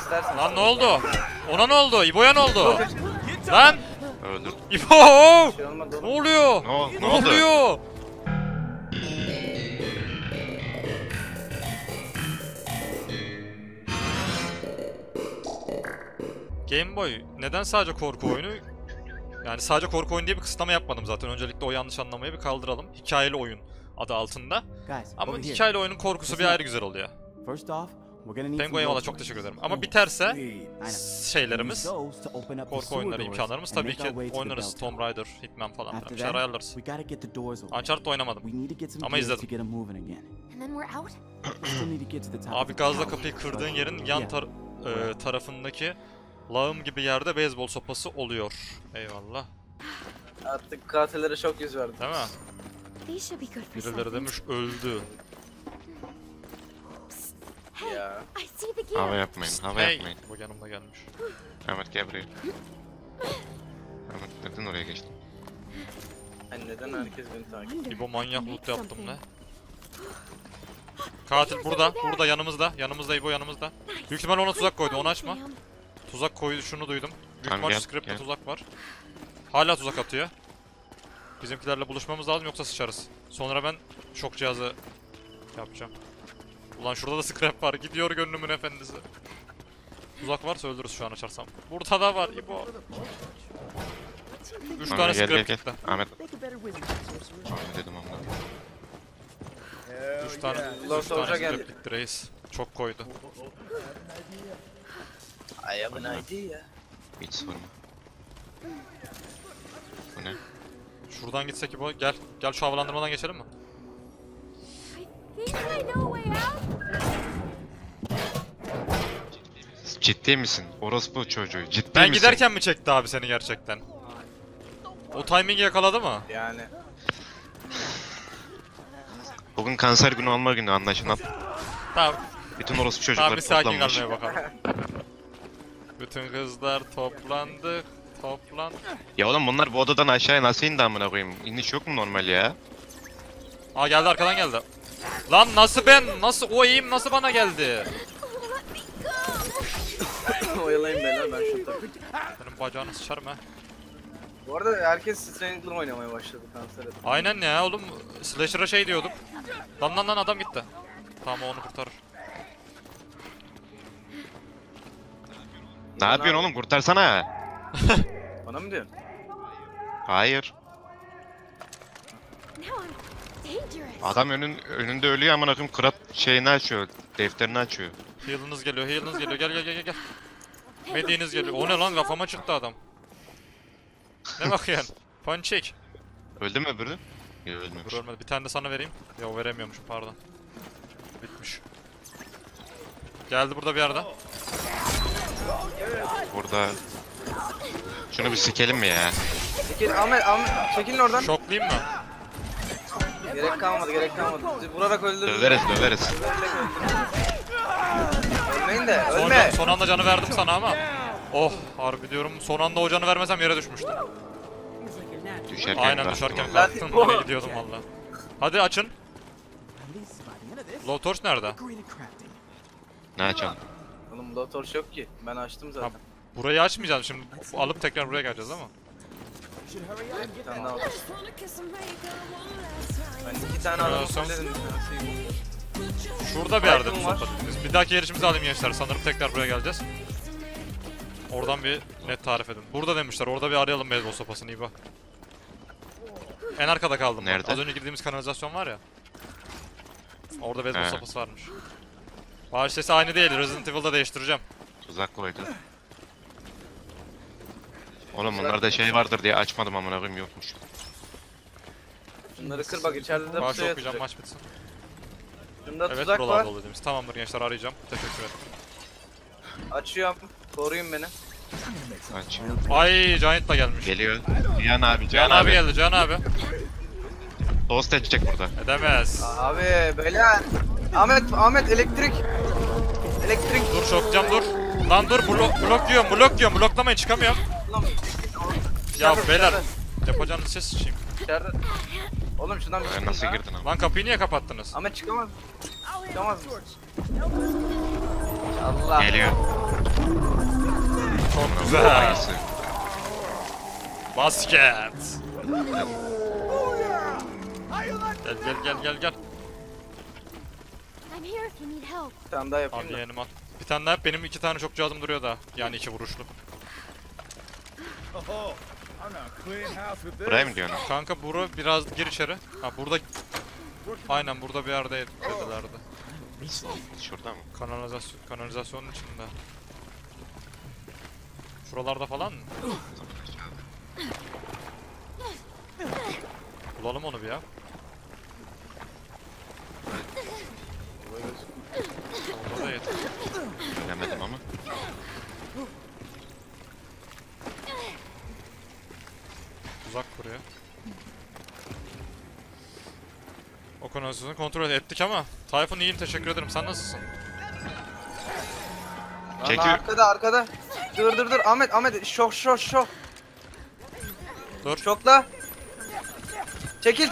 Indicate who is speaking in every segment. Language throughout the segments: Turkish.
Speaker 1: istersen.
Speaker 2: Lan ne oldu? Ona ne oldu? İbo'ya ne oldu? Lan!
Speaker 3: Öldür.
Speaker 2: İbo!
Speaker 1: Şey olmadı
Speaker 2: Ne
Speaker 1: oğlum.
Speaker 2: oluyor?
Speaker 3: Ne
Speaker 2: Ne
Speaker 3: oldu?
Speaker 2: oluyor? Game Boy neden sadece korku oyunu? Yani sadece korku oyunu diye bir kısıtlama yapmadım zaten. Öncelikle o yanlış anlamayı bir kaldıralım. Hikayeli oyun adı altında. Ama hikayeli oyunun korkusu bir ayrı güzel oluyor. Penguin eyvallah, çok teşekkür ederim. Ama biterse şeylerimiz, korku oyunları, imkanlarımız tabii ki oynarız. Tomb Raider, Hitman falan bir şeyler ayarlarız. Uncharted oynamadım ama izledim. Abi gazla kapıyı kırdığın yerin yan tarafındaki lağım gibi yerde beyzbol sopası oluyor. Eyvallah.
Speaker 1: Artık katillere çok yüz verdim.
Speaker 2: Değil mi? Birileri demiş öldü.
Speaker 1: Ya.
Speaker 3: Hava yapmayın, hava
Speaker 2: Hey!
Speaker 3: yapmayın.
Speaker 2: Bu yanımda gelmiş.
Speaker 3: Ahmet gel buraya. Ahmet neden oraya geçtin?
Speaker 1: Hani neden herkes beni takip ediyor?
Speaker 2: İbo manyak loot yaptım ne? Katil burada, burada yanımızda. Yanımızda İbo, yanımızda. Büyük ihtimalle ona tuzak koydu, onu açma. Tuzak koydu, şunu duydum. Büyük
Speaker 3: Tamam,
Speaker 2: ihtimalle
Speaker 3: gel,
Speaker 2: script'te
Speaker 3: gel.
Speaker 2: tuzak var. Hala tuzak atıyor. Bizimkilerle buluşmamız lazım yoksa sıçarız. Sonra ben şok cihazı yapacağım. Ulan şurada da scrap var, gidiyor gönlümün efendisi. Tuzak varsa öldürürüz şu an açarsam. Burada da var İbo. 3 tane scrap gitti.
Speaker 3: Ahmet. Ahmet dedim ama.
Speaker 2: 3 tane
Speaker 1: Lord
Speaker 2: scrap
Speaker 1: Soldier geldi.
Speaker 2: gitti reis. Çok koydu.
Speaker 1: I have an idea.
Speaker 3: Hiç sorma. Bu ne?
Speaker 2: Şuradan gitsek İbo, gel. Gel şu havalandırmadan geçelim mi?
Speaker 3: Ciddi misin? Orospu çocuğu. Ciddi
Speaker 2: Ben
Speaker 3: misin?
Speaker 2: giderken mi çekti abi seni gerçekten? O timingi yakaladı mı?
Speaker 1: Yani.
Speaker 3: Bugün kanser günü olma günü anlaşılan.
Speaker 2: Tamam.
Speaker 3: Bütün orospu
Speaker 2: Tamam bir
Speaker 3: çocuklar
Speaker 2: sakin
Speaker 3: toplanmış.
Speaker 2: kalmaya bakalım. Bütün kızlar toplandı.
Speaker 3: Ya oğlum bunlar bu odadan aşağıya nasıl indi amına koyayım? İniş yok mu normal ya?
Speaker 2: Aa geldi, arkadan geldi. Lan nasıl ben? Nasıl o eğim nasıl bana geldi?
Speaker 1: Oyalayın beyler, ben şu takım.
Speaker 2: Benim bacağını sıçarım ha.
Speaker 1: Bu arada herkes Strangler oynamaya başladı kanser edip.
Speaker 2: Aynen ya oğlum. Slasher'a şey diyorduk. Lan adam gitti. Tamam onu kurtarır.
Speaker 3: Ne yapıyorsun oğlum? Kurtarsana.
Speaker 1: Bana mı diyorsun?
Speaker 3: Hayır. Adam önünde ölüyor amına koyayım. Kırat şeyini açıyor. Defterini açıyor.
Speaker 2: Heal'ınız geliyor, gel. Mediğiniz geliyor. O ne lan, kafama çıktı adam. Ne bakıyorsun? Ponçik.
Speaker 3: Öldü mü öbürü? Yok ölmemiş.
Speaker 2: Dur ölmedi. Bir tane de sana vereyim. Ya veremiyormuşum, pardon. Bitmiş. Geldi burada bir yerde.
Speaker 3: Burada. Şunu bir sikelim mi ya?
Speaker 1: Çekil Ahmet, çekilin oradan.
Speaker 2: Şoklayayım mı?
Speaker 1: Gerek kalmadı. Bizi vurarak öldürürüz.
Speaker 3: Döveriz.
Speaker 1: Ölmeyin de, ölme.
Speaker 2: Son anda canı verdim sana ama. Oh harbi diyorum, son anda o canı vermesem yere düşmüştüm.
Speaker 3: Düşerken
Speaker 2: Aynen
Speaker 3: bıraktım
Speaker 2: düşerken
Speaker 3: onu.
Speaker 2: kalktım, oraya gidiyordum valla. Hadi açın. Low torch nerede?
Speaker 3: Ne açalım?
Speaker 1: Oğlum burada torch yok ki. Ben açtım zaten.
Speaker 2: Burayı açmayacağım şimdi, alıp tekrar buraya geleceğiz ama.
Speaker 1: Bir tane daha aldım. Ben 2 tane adam
Speaker 2: Son-
Speaker 1: söyledim.
Speaker 2: Şurada bir yerde
Speaker 1: Aydın var.
Speaker 2: sohbetimiz. Bir dahaki yarışımızı alayım gençler, sanırım tekrar buraya geleceğiz. Oradan bir net tarif edin. Burada demişler, orada bir arayalım beyzbol sopasını İbo. En arkada kaldım.
Speaker 3: Nerede?
Speaker 2: Bak. Az önce girdiğimiz kanalizasyon var ya. Orada beyzbol
Speaker 3: He.
Speaker 2: sopası varmış. Bağış sesi aynı değil, Resident Evil'da değiştireceğim.
Speaker 3: Tuzak koydu. Oğlum bunlarda şey vardır diye açmadım amına koyayım, yokmuş.
Speaker 1: Şunları kır bak, içeride de
Speaker 2: Bağış
Speaker 1: pusuya
Speaker 2: okuyacağım,
Speaker 1: yatacak.
Speaker 2: maç bitsin.
Speaker 1: Şunda
Speaker 2: Evet
Speaker 1: tuzak
Speaker 2: buralarda
Speaker 1: var.
Speaker 2: oluyoruz. Tamamdır gençler, arayacağım. Teşekkür ederim.
Speaker 1: Açıyorum. Koruyun beni.
Speaker 3: Aç.
Speaker 2: Ay Giant da gelmiş.
Speaker 3: Geliyor. Cihan abi,
Speaker 2: Cihan abi geldi, Cihan abi.
Speaker 3: Tost edecek burada.
Speaker 2: Edemez.
Speaker 1: Abi beyler. Ahmet elektrik.
Speaker 2: Dur şokacağım, dur. Lan dur, blok diyorum, bloklamayın, çıkamıyorum.
Speaker 1: Lan,
Speaker 2: Ya
Speaker 1: içeride,
Speaker 2: beyler,
Speaker 1: içeride.
Speaker 2: yapacağınız ses sıçayım.
Speaker 1: İçeride. Oğlum şuradan bir
Speaker 3: Ben
Speaker 1: çıkın
Speaker 3: nasıl
Speaker 1: ya.
Speaker 3: girdin ama?
Speaker 2: Lan kapıyı niye kapattınız?
Speaker 1: Ahmet çıkamaz. Çıkamaz mısın? Allah.
Speaker 3: Geliyor.
Speaker 2: Çok güzel. Basket. Gel.
Speaker 4: I'm here if you need help.
Speaker 1: Bir tane daha
Speaker 2: Al
Speaker 1: yapayım da.
Speaker 2: yeğenim al. Bir tane daha yap. Benim 2 tane çok cihazım duruyor da. Yani 2 vuruşlu.
Speaker 3: Buraya mı diyorsun?
Speaker 2: Kanka bura biraz gir içeri. Ha burada. Aynen burada bir yerde dedilerdi.
Speaker 3: Şurada mı?
Speaker 2: Kanalizasyonun içinde. Şuralarda falan mı? Bulalım onu bir ya. Orada da yeter.
Speaker 3: Bilemedim ama.
Speaker 2: Uzak kuruyor. O kanalizasyonu kontrol ettik ama Tayfun iyiyim, teşekkür ederim. Sen nasılsın?
Speaker 1: Lan
Speaker 3: Çekil.
Speaker 1: arkada. Dur. Ahmet. Şok.
Speaker 2: Dur.
Speaker 1: Şokla. Çekil.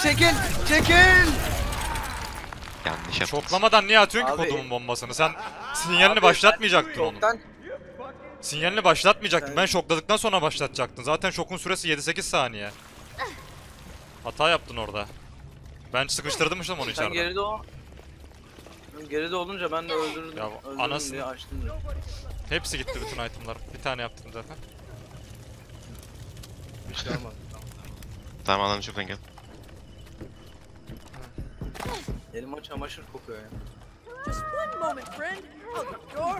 Speaker 3: Yanlış yaptım.
Speaker 2: Şoklamadan niye atıyorsun ki
Speaker 1: Abi-
Speaker 2: kodumun bombasını? Sen sinyalini
Speaker 1: Abi,
Speaker 2: başlatmayacaktın onu.
Speaker 1: Şoktan.
Speaker 2: Sinyalini başlatmayacaktın.
Speaker 1: Sen-
Speaker 2: Ben şokladıktan sonra başlatacaktın. Zaten şokun süresi 7-8 saniye. Hata yaptın orada. Ben sıkıştırmıştım onu
Speaker 1: Sen
Speaker 2: içeride.
Speaker 1: geride olunca ben de öldürdüm.
Speaker 2: Ya,
Speaker 1: Öldürdüm
Speaker 2: anasını-
Speaker 1: diye açtım.
Speaker 2: Hepsi gitti bütün itemlar. Bir tane yaptım zaten.
Speaker 1: Bir şey olmadı.
Speaker 3: Tamam alalım şuradan gel.
Speaker 1: Elim o çamaşır kokuyor ya.
Speaker 5: Just one moment, friend. Out the door.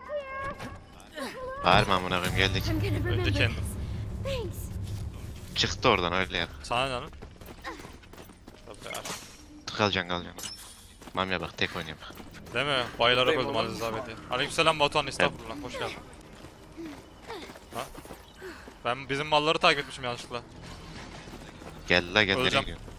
Speaker 3: Bağırma amına koyayım geldik.
Speaker 4: I'm gonna remember
Speaker 2: Önce
Speaker 4: this.
Speaker 2: kendim.
Speaker 4: Thanks.
Speaker 3: Çıktı oradan öyle yap.
Speaker 2: Sana ne lan? Tabii.
Speaker 3: Kalacaksın. Mamiye bak tek oynuyor bak.
Speaker 2: Değil mi? Bayılarak
Speaker 1: Buradayım
Speaker 2: öldüm
Speaker 1: oğlum.
Speaker 2: Aziz abi. Aleykümselam Batuhan, estağfurullah. Hoş geldin. Ha? Ben bizim malları takip etmişim yanlışlıkla.
Speaker 3: Gel la gel nereye
Speaker 2: Öleceğim.
Speaker 3: gidiyorsun?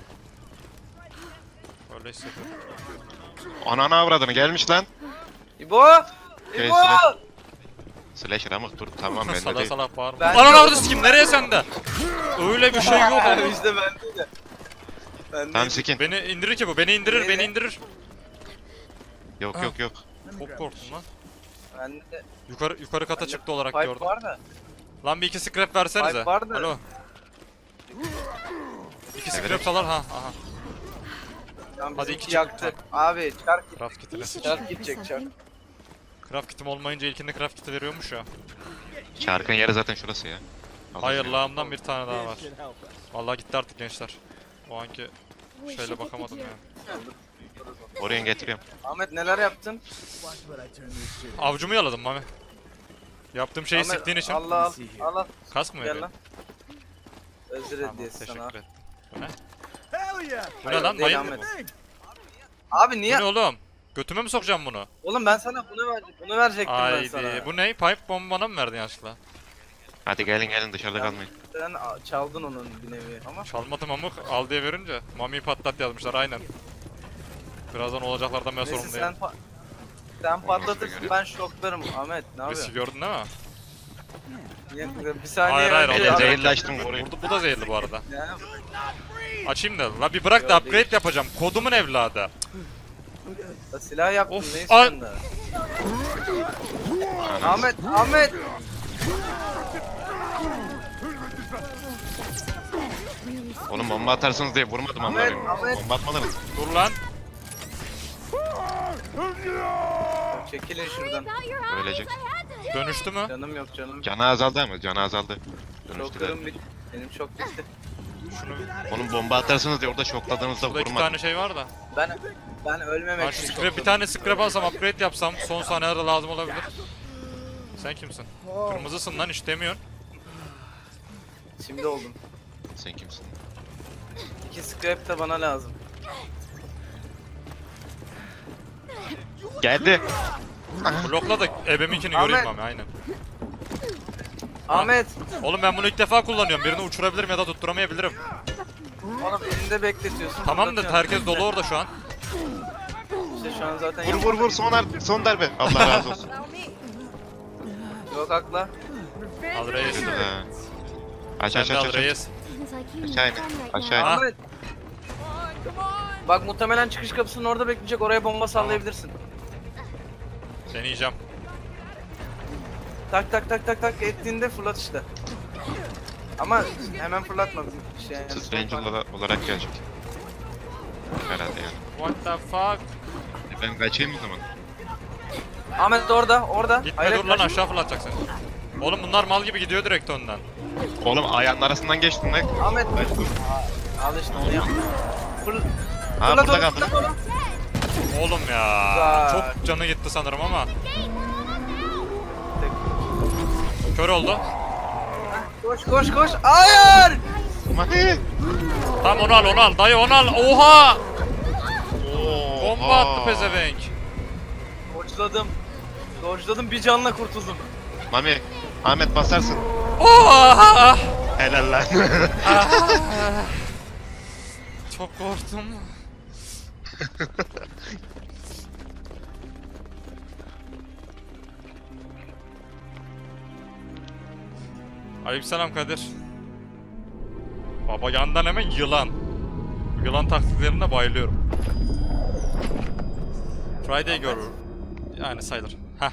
Speaker 2: Öyle hissediyorum.
Speaker 3: Ananı avradını gelmiş lan.
Speaker 1: İbo!
Speaker 3: Şey,
Speaker 1: İbo!
Speaker 3: Slasher ama dur tamam bende
Speaker 2: Salak
Speaker 3: değil.
Speaker 2: salak bağırma.
Speaker 1: Ben-
Speaker 2: Ananı avradı sikeyim, nereye sende? Öyle bir şey yok oğlum.
Speaker 1: İşte bende de.
Speaker 3: Tamam sikin.
Speaker 2: Beni indirir ki bu, beni indirir, beni indirir.
Speaker 3: Yok.
Speaker 2: Çok korktum lan.
Speaker 1: Bende de.
Speaker 2: Yukarı kata
Speaker 1: Bende
Speaker 2: çıktı olarak
Speaker 1: pipe
Speaker 2: gördüm.
Speaker 1: var da.
Speaker 2: Lan bir iki scrap versenize.
Speaker 1: Pipe vardı.
Speaker 2: Alo. İki
Speaker 3: Evet.
Speaker 2: scrap salar ha. Aha.
Speaker 1: Tam
Speaker 2: Hadi
Speaker 1: bizimki
Speaker 2: iki
Speaker 1: yaktı. Abi çark git.
Speaker 2: Craft kitine.
Speaker 4: You should
Speaker 1: Çark
Speaker 4: try
Speaker 1: gidecek çark.
Speaker 4: something.
Speaker 2: Craft kitim olmayınca ilkinde craft kiti veriyormuş ya.
Speaker 3: Çarkın yeri zaten şurası ya.
Speaker 2: Hayır lağımdan bir tane daha var. Vallahi gitti artık gençler. O anki
Speaker 4: We
Speaker 2: şeyle
Speaker 4: should get the
Speaker 2: bakamadım
Speaker 4: deer.
Speaker 2: yani.
Speaker 3: Oraya getiriyorum.
Speaker 1: Ahmet neler yaptın?
Speaker 2: Avcumu yaladım Mami. Yaptığım şeyi
Speaker 1: Ahmet,
Speaker 2: siktiğin için.
Speaker 1: Allah al.
Speaker 2: Kask mı
Speaker 1: Gel
Speaker 2: veriyor?
Speaker 1: lan. Özür
Speaker 2: Tamam,
Speaker 1: hediyesi
Speaker 2: teşekkür
Speaker 1: sana.
Speaker 2: ederim. Bu ne? Bu ne
Speaker 1: Hayır,
Speaker 2: lan?
Speaker 1: değil
Speaker 2: Mayın mı
Speaker 1: Ahmet.
Speaker 2: bu?
Speaker 1: Abi
Speaker 2: Bu
Speaker 1: niye?
Speaker 2: ne oğlum? Götüme mi sokacağım bunu?
Speaker 1: Oğlum ben sana bunu verecektim ben sana.
Speaker 2: Haydi. Bu ne? Pipe bomba bana mı verdin yanlışlıkla?
Speaker 3: Hadi gelin dışarıda kalmayın.
Speaker 1: Sen çaldın onun bir nevi ama.
Speaker 2: Çalmadım ama al diye verince Mami'yi patlat yazmışlar aynen. Birazdan olacaklardan ben
Speaker 1: Neyse
Speaker 2: sorumluyum.
Speaker 1: sen patlatırsın
Speaker 3: görüyor.
Speaker 1: ben şoklarım Ahmet ne
Speaker 2: Riski
Speaker 1: yapıyorsun?
Speaker 2: gördün değil mi?
Speaker 1: Bir saniye
Speaker 2: Hayır, hayır,
Speaker 1: önce-
Speaker 2: olacak.
Speaker 3: Zehirli açtım orayı.
Speaker 2: Bu da zehirli bu arada.
Speaker 1: Yani
Speaker 2: Açayım da. La bir bırak da
Speaker 1: Ya
Speaker 2: upgrade yapacağım. Kodumun evladı.
Speaker 1: silah yaptın
Speaker 2: Of,
Speaker 1: ne istiyorsun da?
Speaker 3: Ananı
Speaker 1: Ahmet!
Speaker 3: Oğlum bomba atarsınız diye vurmadım amına koyayım.
Speaker 1: Ahmet.
Speaker 3: Bomba atmadınız.
Speaker 2: Dur lan.
Speaker 1: Çekilin şuradan.
Speaker 4: About your eyes,
Speaker 3: Ölecek.
Speaker 4: I had to.
Speaker 2: Dönüştü mü?
Speaker 1: Canım yok canım.
Speaker 3: Canı azaldı ama canı azaldı. Dönüştü
Speaker 1: Şoklarım
Speaker 3: galiba.
Speaker 1: bitti. Benim şok bitti.
Speaker 2: Şunu.
Speaker 3: Oğlum bomba atarsınız diye orada şokladığınızda
Speaker 2: Burada iki
Speaker 3: vurmadım.
Speaker 2: tane şey var da.
Speaker 1: Ben ölmemek
Speaker 2: Ha,
Speaker 1: için
Speaker 2: şu scrap,
Speaker 1: şokladım.
Speaker 2: bir tane scrap alsam upgrade yapsam son saniyelerde lazım olabilir. Sen kimsin? Kırmızısın lan, hiç demiyorsun.
Speaker 1: Şimdi oldum.
Speaker 3: Sen kimsin?
Speaker 1: 2 scrap de bana lazım.
Speaker 3: Geldi.
Speaker 2: Blokla da ebeminkini göreyim
Speaker 1: Ahmet.
Speaker 2: Mami aynen.
Speaker 1: Ahmet!
Speaker 2: Oğlum ben bunu ilk defa kullanıyorum. Birini uçurabilirim ya da tutturamayabilirim.
Speaker 1: Oğlum elinde bekletiyorsun.
Speaker 2: Tamam da
Speaker 1: fırlatıyorsun.
Speaker 2: herkes dolu orada şu an.
Speaker 1: İşte şu an zaten
Speaker 3: Vur son darbe. Allah razı olsun.
Speaker 5: Allow me.
Speaker 1: Yok akla.
Speaker 2: Al reis.
Speaker 3: Ha. Aç
Speaker 2: Sen
Speaker 3: aç
Speaker 2: de
Speaker 3: aç
Speaker 2: al
Speaker 3: aç.
Speaker 2: reis.
Speaker 4: Seems like you
Speaker 3: Aşağı
Speaker 4: need
Speaker 3: in.
Speaker 4: fun right
Speaker 3: Aşağı
Speaker 4: now.
Speaker 3: in.
Speaker 1: Ahmet!
Speaker 5: Come on.
Speaker 1: Bak muhtemelen çıkış kapısının orada bekleyecek. Oraya bomba sallayabilirsin.
Speaker 2: Deneyeceğim.
Speaker 1: Tak tak tak tak tak ettiğinde fırlat işte. Ama hemen fırlatma. Şey, yani.
Speaker 3: Stranger olarak gelecek. Herhalde yani.
Speaker 2: What the fuck?
Speaker 3: Ben kaçayım o zaman.
Speaker 1: Ahmet de orada.
Speaker 2: Gitme
Speaker 1: Hayret
Speaker 2: dur lan
Speaker 1: kaç.
Speaker 2: aşağı fırlatacak seni. Oğlum bunlar mal gibi gidiyor direkt önden.
Speaker 3: Oğlum ayağının arasından geçtin lan.
Speaker 1: Ahmet. Al işte onu yap.
Speaker 3: Ha
Speaker 1: Fırlat
Speaker 3: burada
Speaker 1: onu,
Speaker 3: kaldım.
Speaker 1: fırlat onu.
Speaker 2: Oğlum ya.
Speaker 1: Güzel.
Speaker 2: Çok canı gitti sanırım ama. Kör oldu.
Speaker 1: Koş. Hayır!
Speaker 3: Hadi.
Speaker 2: Tamam onu al. Dayı onu al. Oha! Bomba
Speaker 3: Oha.
Speaker 2: attı pezevenk.
Speaker 1: Dodge'ladım bir canla kurtuldum.
Speaker 3: Mami, Ahmet basarsın.
Speaker 2: Oha!
Speaker 3: Helal lan.
Speaker 2: Çok korktum. Aleykümselam Kadir. Baba yandan hemen yılan. Yılan taktiklerine bayılıyorum. Friday görür. Yani sayılır. Heh.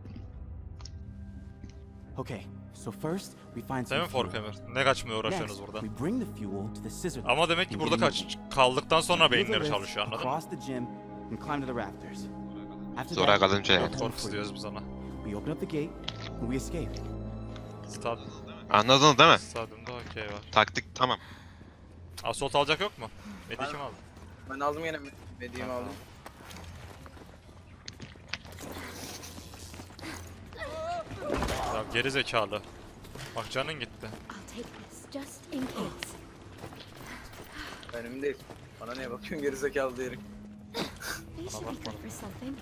Speaker 6: Okay, so first we find
Speaker 2: Değil
Speaker 6: some
Speaker 2: mi
Speaker 6: fuel.
Speaker 2: Forkemer? Ne kaçmaya
Speaker 6: Next,
Speaker 2: uğraşıyorsunuz burada?
Speaker 6: we bring the fuel to the scissor lift
Speaker 2: Ama demek ki
Speaker 6: and
Speaker 2: burada
Speaker 6: get moving.
Speaker 2: kaldıktan sonra
Speaker 6: Use the
Speaker 2: beyinleri
Speaker 6: lift
Speaker 2: çalışıyor anladın mı?
Speaker 6: across the gym and climb to the rafters. After
Speaker 3: Zora
Speaker 6: that,
Speaker 3: kalınca
Speaker 6: we'll
Speaker 3: yani.
Speaker 6: head
Speaker 2: Korkus
Speaker 6: for
Speaker 2: diyoruz
Speaker 6: you.
Speaker 2: biz ona.
Speaker 6: We open up the gate and we escape.
Speaker 3: Anladın değil mi?
Speaker 2: Stadyumda okey var.
Speaker 3: Taktik tamam.
Speaker 2: Assault alacak yok mu? Medi kim aldı?
Speaker 1: Ben aldım yine mediğimi aldım.
Speaker 2: Ya geri zekalı. Bak canın gitti.
Speaker 4: I'll take this just in case.
Speaker 1: Benim değil. Bana niye bakıyorsun gerizekalı diyerek.
Speaker 4: These should be good for something.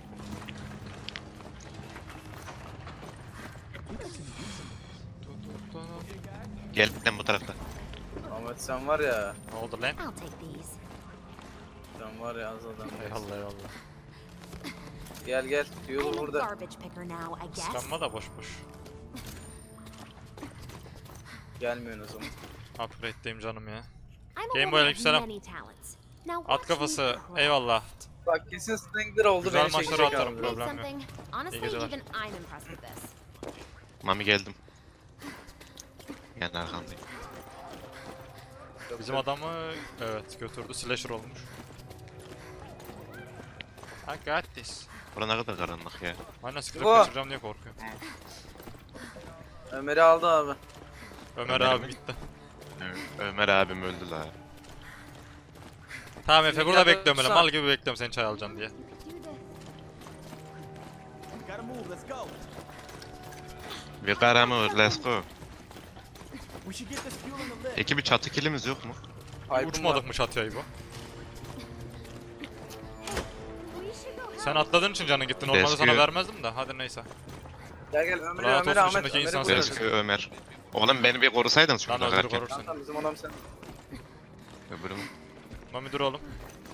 Speaker 3: Gel lan bu tarafta.
Speaker 1: Ahmet sen var ya.
Speaker 2: Ne oldu lan?
Speaker 4: I'll take these.
Speaker 1: Sen var ya az adam.
Speaker 2: Eyvallah.
Speaker 1: Gel. Fuel
Speaker 4: I'm a
Speaker 1: burada.
Speaker 4: garbage picker now, I guess.
Speaker 2: Skanma da boş boş.
Speaker 1: Gelmiyorsun o zaman.
Speaker 2: Upgrade'deyim canım ya.
Speaker 4: I'm
Speaker 2: Game
Speaker 4: a
Speaker 2: Boy
Speaker 4: woman of
Speaker 2: aleykümselam.
Speaker 4: many talents. Now
Speaker 2: At
Speaker 4: watch
Speaker 2: kafası.
Speaker 4: me craft.
Speaker 2: Eyvallah.
Speaker 1: Bak kesin Strangler oldu
Speaker 2: Güzel
Speaker 1: beni
Speaker 2: maçları
Speaker 1: çekecek
Speaker 2: atarım,
Speaker 1: abi.
Speaker 2: problem yok.
Speaker 4: Something. Honestly,
Speaker 2: geceler.
Speaker 4: even I'm impressed with this.
Speaker 3: Mami geldim. Yani arkandayım.
Speaker 2: Bizim adamı evet götürdü. Slasher olmuş. I got this.
Speaker 3: Bura ne kadar karanlık ya.
Speaker 2: Aynen script
Speaker 1: Oh.
Speaker 2: kaçıracağım diye korkuyorum.
Speaker 1: Ömer'i aldı abi.
Speaker 2: Ömer
Speaker 3: Ömer
Speaker 2: abi
Speaker 3: mi?
Speaker 2: gitti.
Speaker 3: Ömer abim öldü la.
Speaker 2: Tamam Efe burada
Speaker 1: Ya da
Speaker 2: bekliyorum öyle.
Speaker 1: sağ-
Speaker 2: Mal gibi bekliyorum seni çay alacağım diye.
Speaker 4: Do this.
Speaker 6: Gotta move, let's go.
Speaker 3: Bir karamur, let's go.
Speaker 6: We should get this fuel in the lift.
Speaker 3: Peki bir çatı kilimiz yok mu?
Speaker 1: Pipe'ım
Speaker 2: Uçmadık
Speaker 1: var.
Speaker 2: mı çatıya bu?
Speaker 4: We should go help.
Speaker 2: Sen atladığın için canın gitti. Normalde sana
Speaker 3: Rescue.
Speaker 2: vermezdim de. Hadi neyse.
Speaker 1: Gel Ömer'i
Speaker 2: Rahat olsun,
Speaker 1: Ahmet.
Speaker 2: içindeki insan
Speaker 1: Ömer'i
Speaker 2: sevsin.
Speaker 1: koy.
Speaker 3: Rescue Ömer. Oğlum beni bir korusaydın
Speaker 2: Lan
Speaker 3: şurada
Speaker 2: öldürü
Speaker 3: bakarken.
Speaker 2: korursun.
Speaker 1: Tamam bizim adam sen.
Speaker 3: Öbürüm.
Speaker 2: Mami dur oğlum.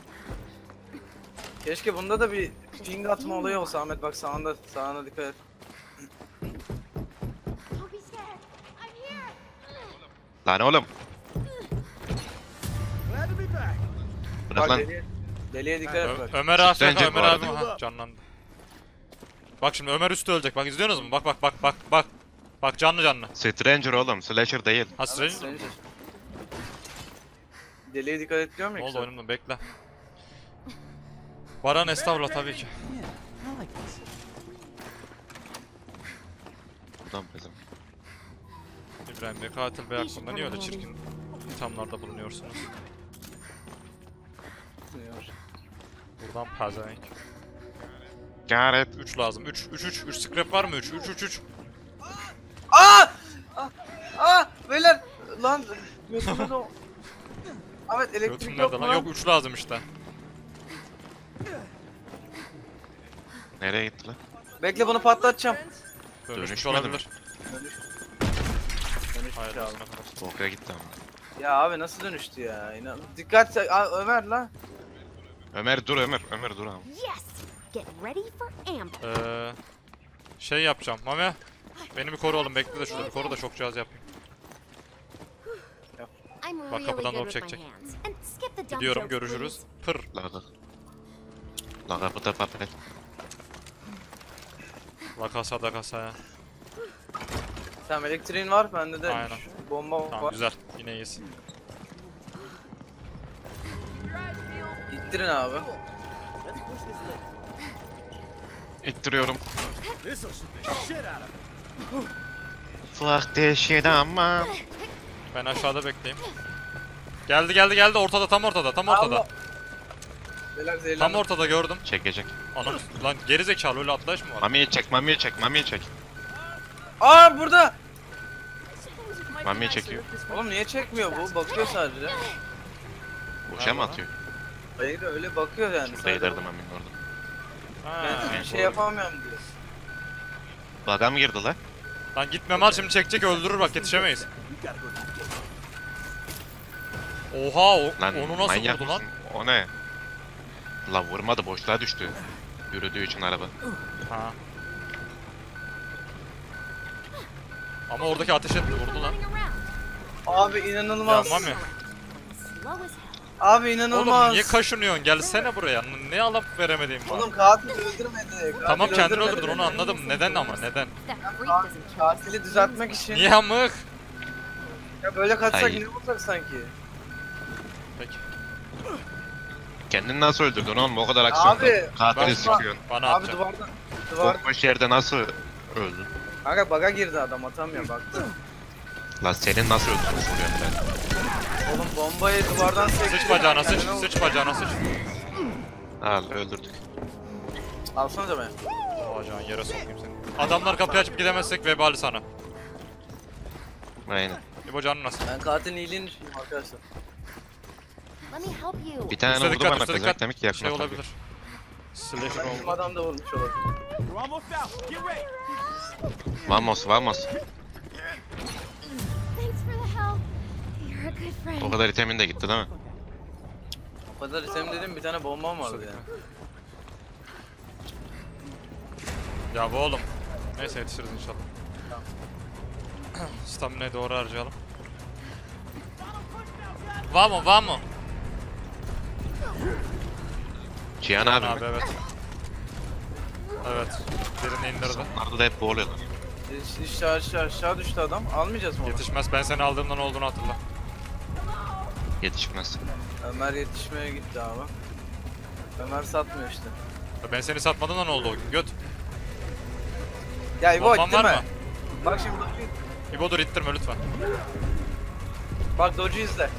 Speaker 1: Keşke bunda da bir ping atma olayı olsa Ahmet bak sağına dikkat et.
Speaker 4: Don't be scared. I'm here.
Speaker 3: Lan oğlum.
Speaker 6: Glad to be back.
Speaker 3: Bırak
Speaker 1: Bak
Speaker 3: lan.
Speaker 1: deliye dikkat et bak.
Speaker 2: Ömer AFK,
Speaker 3: Stranger
Speaker 2: Ömer
Speaker 3: bu
Speaker 2: abi
Speaker 3: arada.
Speaker 2: ha canlandı. Bak şimdi Ömer üstü ölecek. Bak izliyorsunuz mu? Bak. Bak canlı.
Speaker 3: Stranger oğlum, slasher değil.
Speaker 2: Ha Stranger
Speaker 1: Stranger.
Speaker 2: mi?
Speaker 1: Deliye dikkat et diyor mu
Speaker 2: Ne oldu
Speaker 1: yoksa?
Speaker 2: oyunumda bekle. Baran estağfurullah tabii ki.
Speaker 6: Yeah, I like this.
Speaker 3: Buradan bizim.
Speaker 2: İbrahim Bey katil bey hakkında niye öyle çirkin ithamlarda bulunuyorsunuz? Buradan pezevenk.
Speaker 3: Garet.
Speaker 2: 3 lazım. 3 scrap var mı? 3.
Speaker 1: Aa beyler lan götümde o. Ahmet elektrik
Speaker 2: Götüm
Speaker 1: yok
Speaker 2: nerede
Speaker 1: mu?
Speaker 2: lan? Yok 3 lazım işte.
Speaker 3: Nereye gitti lan?
Speaker 1: Bekle bunu patlatacağım.
Speaker 2: Dönüşmüş
Speaker 3: Dönüşmedi mi?
Speaker 2: olabilir. Hayır
Speaker 1: Dönüştü abi.
Speaker 2: aslında kadar.
Speaker 3: Boka gitti ama.
Speaker 1: Ya abi nasıl dönüştü ya? Dikkat Ömer lan.
Speaker 3: Ömer dur Ömer. Ömer dur ama.
Speaker 4: Yes. Get ready for ambush.
Speaker 2: Şey yapacağım. Mami beni bir koru oğlum. Bekle de şurada bir koru da çok cihaz yapayım.
Speaker 4: I'm
Speaker 2: Bak,
Speaker 4: really
Speaker 2: kapıdan
Speaker 4: good
Speaker 2: hop
Speaker 4: with my
Speaker 2: çekecek.
Speaker 4: hands. And skip the dumb
Speaker 2: Gidiyorum
Speaker 4: jokes,
Speaker 2: görüşürüz.
Speaker 4: please.
Speaker 2: Pır.
Speaker 3: La kapıda papel.
Speaker 2: La casa da kasaya.
Speaker 1: Tamam elektriğin var bende de
Speaker 2: Aynen.
Speaker 1: bomba
Speaker 2: Tamam
Speaker 1: var.
Speaker 2: güzel. Yine iyiyiz.
Speaker 5: Keep your eyes peeled.
Speaker 1: İttirin abi.
Speaker 6: Let's push this leg.
Speaker 3: İttiriyorum.
Speaker 6: This'll shoot the shit out of him.
Speaker 3: Fuck this shit aman.
Speaker 2: Ben aşağıda bekleyeyim. Geldi ortada tam ortada.
Speaker 1: Allah. Beyler
Speaker 2: Tam
Speaker 1: zehirlendim.
Speaker 2: ortada gördüm.
Speaker 3: Çekecek.
Speaker 2: Anam lan geri zekalı öyle atlayış mı var?
Speaker 3: Mami'yi çek, Mami'yi çek, Mami'yi çek.
Speaker 1: Aa burada.
Speaker 5: Suppose it might
Speaker 3: Mami
Speaker 5: be nicer
Speaker 3: çekiyor.
Speaker 5: if this were
Speaker 1: Oğlum niye çekmiyor bu? Bakıyor sadece.
Speaker 3: Uçağı mı atıyor?
Speaker 1: Hayır öyle bakıyor yani.
Speaker 3: Şurada
Speaker 1: Sadece-
Speaker 3: yedirdim Mami'nin orada.
Speaker 2: Ha,
Speaker 1: Ben bir şey
Speaker 2: doğru.
Speaker 1: yapamıyorum diyor.
Speaker 3: Bug'a mı girdi lan?
Speaker 2: Lan gitme mal şimdi çekecek öldürür bak yetişemeyiz.
Speaker 6: We gotta go down.
Speaker 2: Oha
Speaker 3: Lan
Speaker 2: onu nasıl
Speaker 3: manyak
Speaker 2: vurdu lan?
Speaker 3: mısın? O ne? La vurmadı, boşluğa düştü. Yürüdüğü için araba.
Speaker 2: Ha. Ama oradaki ateş etti vurdu lan.
Speaker 4: Running around.
Speaker 1: Abi inanılmaz.
Speaker 2: Ya Mami.
Speaker 4: Slow as hell.
Speaker 1: Abi inanılmaz.
Speaker 2: Oğlum niye kaşınıyorsun? Gelsene buraya. Ne alıp veremediğim var.
Speaker 1: Oğlum katil öldürmedi. Katil
Speaker 2: Tamam kendini
Speaker 1: öldürmedi
Speaker 2: öldürdün onu
Speaker 1: beni.
Speaker 2: anladım. Neden ama neden?
Speaker 4: That freak doesn't kill.
Speaker 1: Katili düzeltmek için.
Speaker 2: Niye amık?
Speaker 1: Ya böyle kaçsak
Speaker 3: Hayır.
Speaker 1: ne olacak sanki?
Speaker 2: Peki.
Speaker 3: Kendini nasıl öldürdün oğlum? O kadar aksiyonda.
Speaker 1: Abi,
Speaker 3: Katili
Speaker 2: ben-
Speaker 3: sıkıyorsun.
Speaker 2: Bana
Speaker 1: Abi
Speaker 2: atacak.
Speaker 1: duvar.
Speaker 3: Bomboş yerde nasıl öldün?
Speaker 1: Kanka baga girdi adam atamıyor baktı.
Speaker 3: La senin nasıl öldüğünü soruyorum ben.
Speaker 1: Oğlum bombayı duvardan sekti.
Speaker 2: Sıç bacağına sıç. Sıç bacağına sıç.
Speaker 3: Al öldürdük.
Speaker 1: Alsana beni.
Speaker 2: Bacağın yere sokayım seni. Adamlar kapıyı açıp gidemezsek vebali sana.
Speaker 3: Aynen.
Speaker 2: İbo canın nasıl?
Speaker 1: Ben katilin iyiliğini düşünüyorum arkadaşlar.
Speaker 4: Let me help you.
Speaker 3: Bir tane
Speaker 2: Üste
Speaker 3: vurdu
Speaker 2: dikkat,
Speaker 3: bana
Speaker 2: üste
Speaker 3: kızak
Speaker 2: dikkat.
Speaker 3: demek ki
Speaker 2: Şey
Speaker 3: yakına tabii.
Speaker 2: olabilir. Slasher
Speaker 1: Bizim
Speaker 2: oldu.
Speaker 1: adam da vurmuş olabilir.
Speaker 6: We're almost out. Get ready.
Speaker 3: Vamos, vamos.
Speaker 4: Thanks for the help. You're a good friend.
Speaker 3: O kadar itemin de gitti değil mi?
Speaker 1: O kadar item dedim bir tane bombam vardı ya.
Speaker 2: Ya bu oğlum. Neyse yetişiriz inşallah. Stamina'yı doğru harcayalım. Vamo vamo.
Speaker 3: Cihan abi,
Speaker 2: Abi
Speaker 3: mi?
Speaker 2: evet. Evet. Birini indirdi.
Speaker 3: Onlarda da hep boğuluyorlar.
Speaker 1: Aşağı düştü adam. Almayacağız mı onu?
Speaker 2: Yetişmez ben seni aldığımdan olduğunu hatırla.
Speaker 3: Yetişmez.
Speaker 1: Ömer yetişmeye gitti abi. Ömer satmıyor işte.
Speaker 2: Ben seni satmadığımdan oldu o gün. Göt.
Speaker 1: Ya İbo
Speaker 2: Bomban
Speaker 1: gitme.
Speaker 2: var mı?
Speaker 1: Bak şimdi Doge'u-
Speaker 2: İbo dur ittirme lütfen.
Speaker 1: Bak Doge'u izle.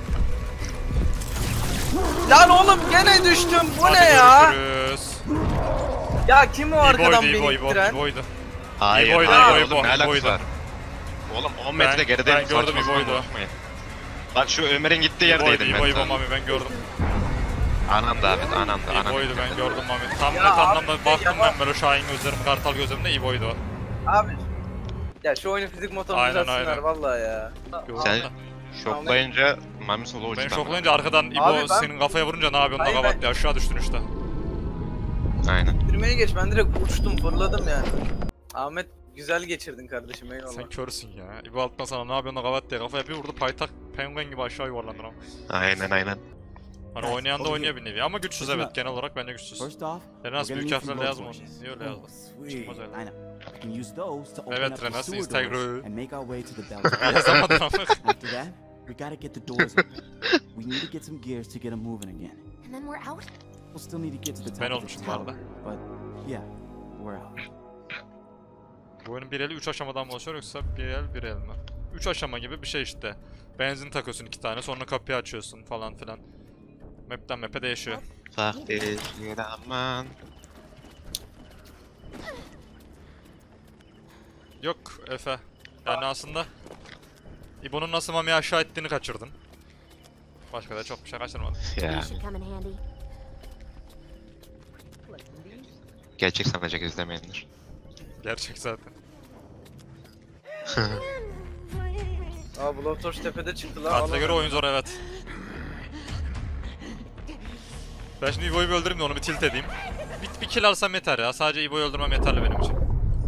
Speaker 1: Lan oğlum gene düştüm. Bu
Speaker 2: Hadi
Speaker 1: ne ya?
Speaker 2: görüşürüz.
Speaker 1: Ya kim o arkadan
Speaker 2: İbo'ydu
Speaker 1: beni
Speaker 2: İbo
Speaker 1: ittiren?
Speaker 2: İbo'ydu.
Speaker 3: Hayır,
Speaker 2: İbo'ydu,
Speaker 3: hayır
Speaker 2: İbo,
Speaker 3: oğlum ne
Speaker 2: İbo,
Speaker 3: alakası
Speaker 2: İbo'ydu.
Speaker 3: var? Oğlum 10 metre
Speaker 2: Ben
Speaker 3: gerideyim.
Speaker 2: gördüm
Speaker 3: saçma sapan
Speaker 2: İbo'ydu.
Speaker 3: konuşmayın. Bak şu Ömer'in gittiği
Speaker 2: İbo'ydu
Speaker 3: yerdeydim
Speaker 2: İbo
Speaker 3: ben.
Speaker 2: İbo
Speaker 3: Tamam.
Speaker 2: Mami ben gördüm.
Speaker 3: Anan da evet, anan da, anan.
Speaker 2: İbo'ydu ben gördüm Mami. Tam
Speaker 1: Ya
Speaker 2: net
Speaker 1: abi,
Speaker 2: anlamda baktım
Speaker 1: yalan.
Speaker 2: ben böyle Şahin gözlerim, Kartal gözlerimde İbo'ydu o.
Speaker 1: Abi. Ya şu oyunu fizik motorunu
Speaker 2: Aynen,
Speaker 1: düzeltsinler
Speaker 2: aynen.
Speaker 1: vallahi ya.
Speaker 2: Gördüm
Speaker 3: Sen
Speaker 2: de.
Speaker 3: şoklayınca Mami solo uçtu.
Speaker 2: Beni
Speaker 3: ama.
Speaker 2: şoklayınca arkadan İbo
Speaker 1: Abi ben-
Speaker 2: senin kafaya vurunca ne yapıyorsun da
Speaker 1: Hayır,
Speaker 2: kapat
Speaker 1: ben-
Speaker 2: diye aşağı düştün işte.
Speaker 3: Aynen.
Speaker 1: Bitirmeye geç ben direkt uçtum fırladım yani. Ahmet güzel geçirdin kardeşim eyvallah.
Speaker 2: Sen körsün ya. İbo alttan sana ne yapıyorsun da kapat diye kafaya bir vurdu paytak penguen gibi aşağı yuvarlandın ama.
Speaker 3: Aynen.
Speaker 2: Hani oynayan da oynuyor bir nevi ama güçsüz evet genel olarak bence güçsüz.
Speaker 6: First off,
Speaker 2: Renas
Speaker 6: we're gonna
Speaker 2: büyük
Speaker 6: need some
Speaker 2: harflerle yazma onu.
Speaker 6: blowtorches.
Speaker 2: Niye öyle yazdın?
Speaker 6: Sweet.
Speaker 2: Çıkmaz öyle.
Speaker 6: I know. We can use those to open
Speaker 2: Evet,
Speaker 6: up the
Speaker 2: Renas,
Speaker 6: sewer
Speaker 2: Instagram.
Speaker 6: doors and make our way to the belt.
Speaker 2: Yazamadın ama.
Speaker 6: After that, we gotta get the doors open. We need to get some gears to get them moving again.
Speaker 4: And then we're out?
Speaker 6: We'll still need to get to the top
Speaker 2: Ben
Speaker 6: of
Speaker 2: olmuşum
Speaker 6: this
Speaker 2: bu
Speaker 6: tower,
Speaker 2: arada.
Speaker 6: but yeah, we're out.
Speaker 2: Bu oyunun bir eli 3 aşamadan mı oluşuyor yoksa bir el bir el mi? 3 aşama gibi bir şey işte. Benzin takıyorsun 2 tane sonra kapıyı açıyorsun falan filan. Map'ten map'e değişiyor.
Speaker 3: Fuck this shit aman.
Speaker 2: Yok Efe. Yani aslında İbo'nun nasıl Mami'yi aşağı ettiğini kaçırdın. Başka da çok bir şey kaçırmadın.
Speaker 3: Ya.
Speaker 4: You should come in handy.
Speaker 3: Gerçek sanacak izlemeyenler.
Speaker 2: Gerçek zaten.
Speaker 1: Aa Blowtorch tepede çıktı lan.
Speaker 2: Katile göre oyun zor evet. Ben şimdi İbo'yu bir öldüreyim de onu bir tilt edeyim. Bir kill alsam yeter ya. Sadece İbo'yu öldürmem yeterli benim için.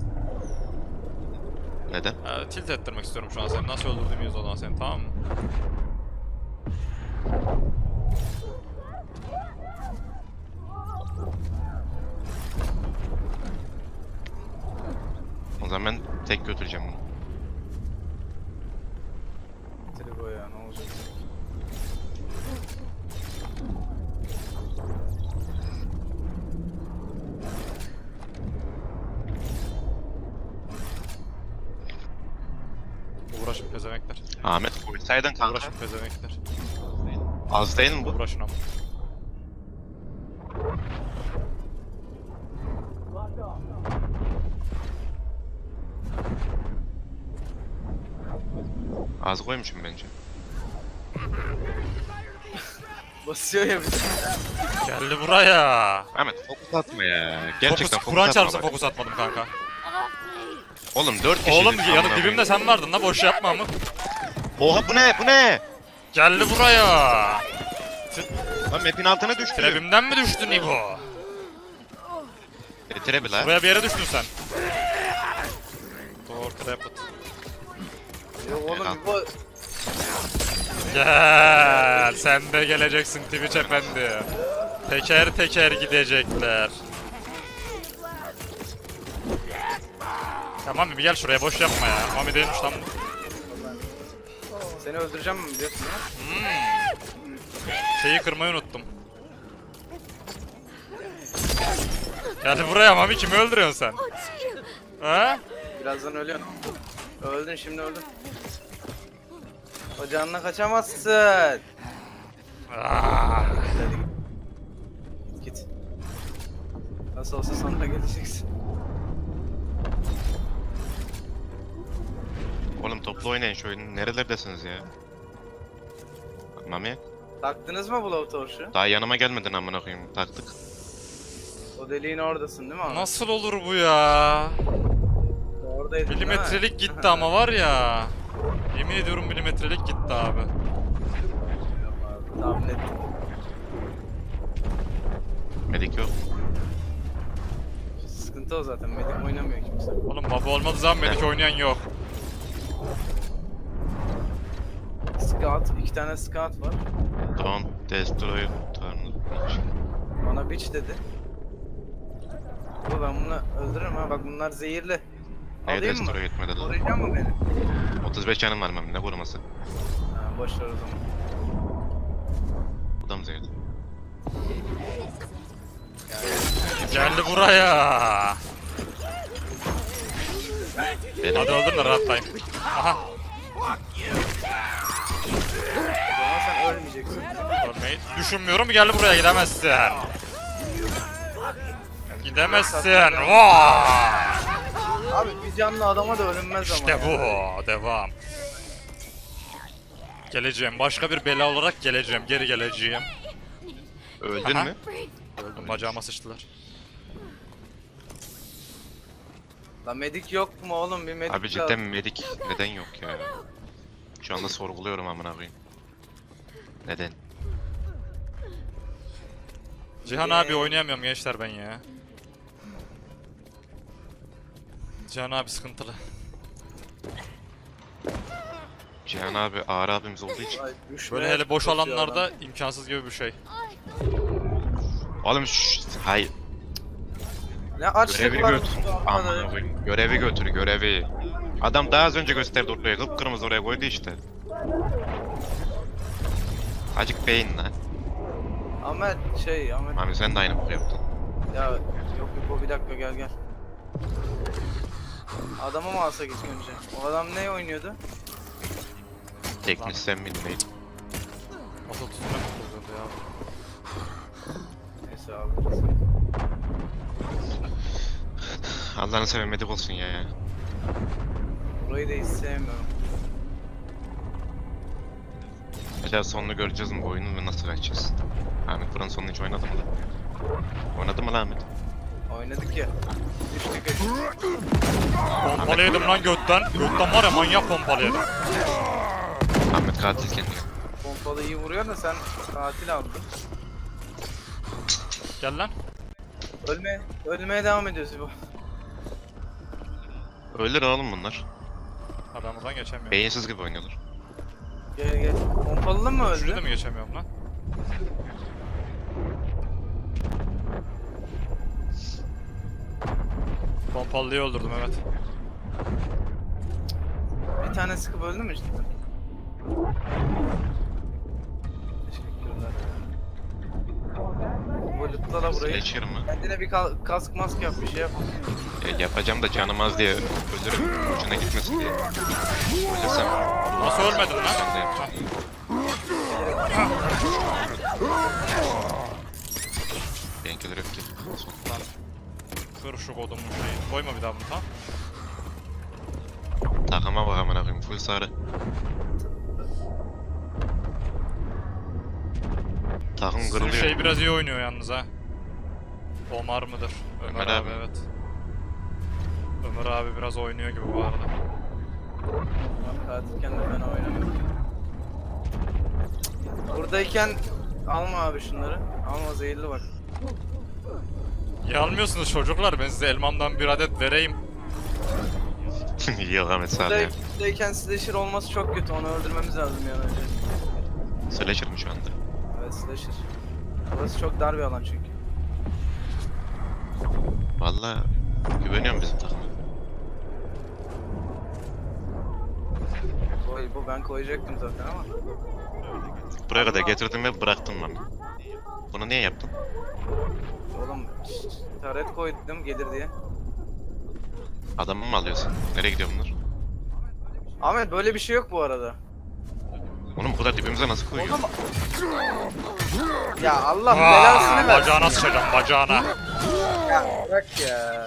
Speaker 3: Neden?
Speaker 2: Tilt ettirmek istiyorum şu an seni. Nasıl öldürdüğümü yüz o zaman seni tamam mı?
Speaker 3: O zaman ben tek götüreceğim bunu.
Speaker 1: Trigo ya ne olacak?
Speaker 2: Uğraşın pezemekler.
Speaker 3: Ahmet koysaydın kanka.
Speaker 2: Uğraşın pezemekler.
Speaker 3: Az değil mi bu?
Speaker 2: Uğraşın ama.
Speaker 3: Az koymuşum bence.
Speaker 1: Basıyor ya bizi.
Speaker 2: Geldi buraya.
Speaker 3: Ahmet fokus atma ya. Gerçekten
Speaker 2: Fokus,
Speaker 3: fokus
Speaker 2: Kur'an
Speaker 3: atma
Speaker 2: çarpsın
Speaker 3: bak.
Speaker 2: fokus atmadım kanka.
Speaker 3: Oğlum 4 kişi.
Speaker 2: Oğlum yanı dibimde sen vardın la boş yapma ama.
Speaker 3: Oha bu ne? Bu ne?
Speaker 2: Geldi buraya.
Speaker 3: Lan map'in altına düştü.
Speaker 2: Trebimden mi düştün İbo?
Speaker 3: Trap la.
Speaker 2: Buraya bir yere düştün sen. Doğru trap at.
Speaker 1: Yok oğlum
Speaker 3: Helal.
Speaker 1: bu
Speaker 2: Gel sen de geleceksin Twitch efendi. Teker teker gidecekler. Tamam bir gel şuraya boş yapma ya. Mami değilmiş lan bu.
Speaker 1: seni öldüreceğim mi biliyorsun ya?
Speaker 2: Şeyi kırmayı unuttum. Gel buraya Mami kimi öldürüyorsun sen? Ha?
Speaker 1: Birazdan ölüyorsun. Öldün şimdi öldün. O canına kaçamazsın.
Speaker 2: Ah.
Speaker 1: Hadi git. Git. Nasıl olsa sonuna geleceksin.
Speaker 3: Oğlum toplu oynayın şu oyunu. Nerelerdesiniz ya? Mami
Speaker 1: Taktınız mı Blowtorch'u?
Speaker 3: daha yanıma gelmedin amına koyayım. Taktık.
Speaker 1: O deliğin oradasın değil mi abi?
Speaker 2: Nasıl olur bu ya?
Speaker 1: Oradaydın değil mi?
Speaker 2: Milimetrelik gitti ama var ya. Yemin ediyorum milimetrelik gitti abi.
Speaker 1: Tahmin ettim.
Speaker 3: Medik yok.
Speaker 1: Sıkıntı o zaten. Medik oynamıyor kimse.
Speaker 2: Oğlum baba olmadığı zaman Medik oynayan yok.
Speaker 1: Scout, 2 tane scout var.
Speaker 3: Don't destroy turn.
Speaker 1: Bana bitch dedi. Bu ben bunu öldürürüm ha. Bak bunlar zehirli.
Speaker 3: Neye
Speaker 1: Alayım mı?
Speaker 3: destroy etmedi lan?
Speaker 1: Koruyacak mı beni?
Speaker 3: 35 canım var Mami ne koruması?
Speaker 1: Ha, boş ver o zaman.
Speaker 3: Bu da mı zehirli?
Speaker 2: Geldi buraya.
Speaker 3: Benim.
Speaker 2: Hadi öldür de rahatlayayım. Aha.
Speaker 1: O zaman sen ölmeyeceksin.
Speaker 2: Ölmeyi düşünmüyorum. Geldi buraya gidemezsin. Gidemezsin. Vaa!
Speaker 1: Abi bir canlı adama da ölünmez ama
Speaker 2: İşte
Speaker 1: ya.
Speaker 2: bu. Devam. Geleceğim. Başka bir bela olarak geleceğim. Geri geleceğim.
Speaker 3: Öldün
Speaker 2: Aha.
Speaker 3: mü?
Speaker 2: Öldüm. Bacağıma sıçtılar.
Speaker 1: Lan medik yok mu oğlum? Bir medik
Speaker 3: Abi cidden medik neden yok ya? Şu anda sorguluyorum amına koyayım. Neden?
Speaker 2: Cihan abi oynayamıyorum gençler ben ya. Cihan abi sıkıntılı.
Speaker 3: Cihan abi ağır abimiz olduğu için.
Speaker 1: Ay, düşmeye
Speaker 2: Böyle hele boş
Speaker 1: çalışıyor
Speaker 2: alanlarda
Speaker 1: adam.
Speaker 2: imkansız gibi bir şey.
Speaker 3: Oğlum hayır.
Speaker 1: Ne açlık
Speaker 3: Görevi
Speaker 1: var
Speaker 3: götür.
Speaker 1: bu
Speaker 3: Amına
Speaker 1: adamda.
Speaker 3: koyayım. Görevi götür görevi. Adam daha az önce gösterdi oraya. Kıpkırmızı oraya koydu işte. Acık beyin lan.
Speaker 1: Ahmet Ahmet.
Speaker 3: Mami sen de aynı boku yaptın.
Speaker 1: Ya yok bu bir dakika gel. Adamı mı alsak ilk önce? O adam ne oynuyordu?
Speaker 3: Teknisyen miydi neydi?
Speaker 2: Asıl tutmak oluyordu ya.
Speaker 1: Neyse alırız.
Speaker 3: Allah'ını sevemedik olsun ya.
Speaker 1: Burayı da hiç sevmiyorum.
Speaker 3: Acaba sonunu göreceğiz mi bu oyunun ve nasıl kaçacağız? Ahmet buranın sonunu hiç oynadı mı lan? Oynadı mı lan Ahmet?
Speaker 1: Oynadık ya. Düştük.
Speaker 2: Pompalı yedim lan götten. Götten var ya manyak pompalı yedim.
Speaker 3: Ahmet katil kendine.
Speaker 1: Pompalı iyi vuruyor da sen katil aldın.
Speaker 2: Gel lan.
Speaker 1: Ölmeye devam ediyoruz bu.
Speaker 3: Ölür oğlum bunlar.
Speaker 2: Ha ben buradan geçemiyorum.
Speaker 3: Beyinsiz gibi oynuyorlar.
Speaker 1: Gel. Pompalı mı öldü?
Speaker 2: Üçlü de mi geçemiyorum lan? Pompalıyı öldürdüm evet.
Speaker 1: bir tane sıkıp öldü mü cidden? Teşekkürler. Bu lootla da burayı.
Speaker 3: Slasher mı?
Speaker 1: Kendine bir kask mask yap, bir şey yap.
Speaker 3: Yapacağım da canım az diye ölürüm. Ucuna gitmesin diye. Ölürsem
Speaker 2: Nasıl ölmedin lan?
Speaker 3: ben de yapacağım. Benimkiler yok ki.
Speaker 2: Lan. Kır şu kodumun şeyi. Koyma bir daha bunu, tamam.
Speaker 3: Takıma bak amına koyayım. Full sarı. Takım
Speaker 2: Sizin
Speaker 3: kırılıyor.
Speaker 2: şey biraz iyi oynuyor yalnız ha. Omar mıdır? Ömer
Speaker 3: Ömer
Speaker 2: abi,
Speaker 3: abi.
Speaker 2: evet. Ömer abi biraz oynuyor gibi bu arada.
Speaker 1: Katilken de fena oynamıyorum. Buradayken alma abi şunları. Alma, zehirli bak.
Speaker 2: İyi almıyorsunuz çocuklar, ben size elmamdan bir adet vereyim.
Speaker 3: Yok Ahmet sağ ol ya.
Speaker 1: Buradayken slasher olması çok kötü. Onu öldürmemiz lazım yani önce.
Speaker 3: Slasher mı şu anda?
Speaker 1: Evet, slasher. Burası çok dar bir alan çünkü.
Speaker 3: Valla güveniyorum bizim takıma.
Speaker 1: Bu ben koyacaktım zaten ama.
Speaker 3: Buraya kadar getirdim ve bıraktım lan. Bunu niye yaptın?
Speaker 1: Oğlum taret koydum gelir diye.
Speaker 3: Adamı mı alıyorsun? Nereye gidiyor bunlar?
Speaker 1: Ahmet böyle bir şey yok bu arada.
Speaker 3: Oğlum bu kadar dibimize nasıl koyuyor?
Speaker 1: Oğlum. Ya Allah belasını versin.
Speaker 2: Bacağına sıçacağım, bacağına.
Speaker 1: Ya bırak ya.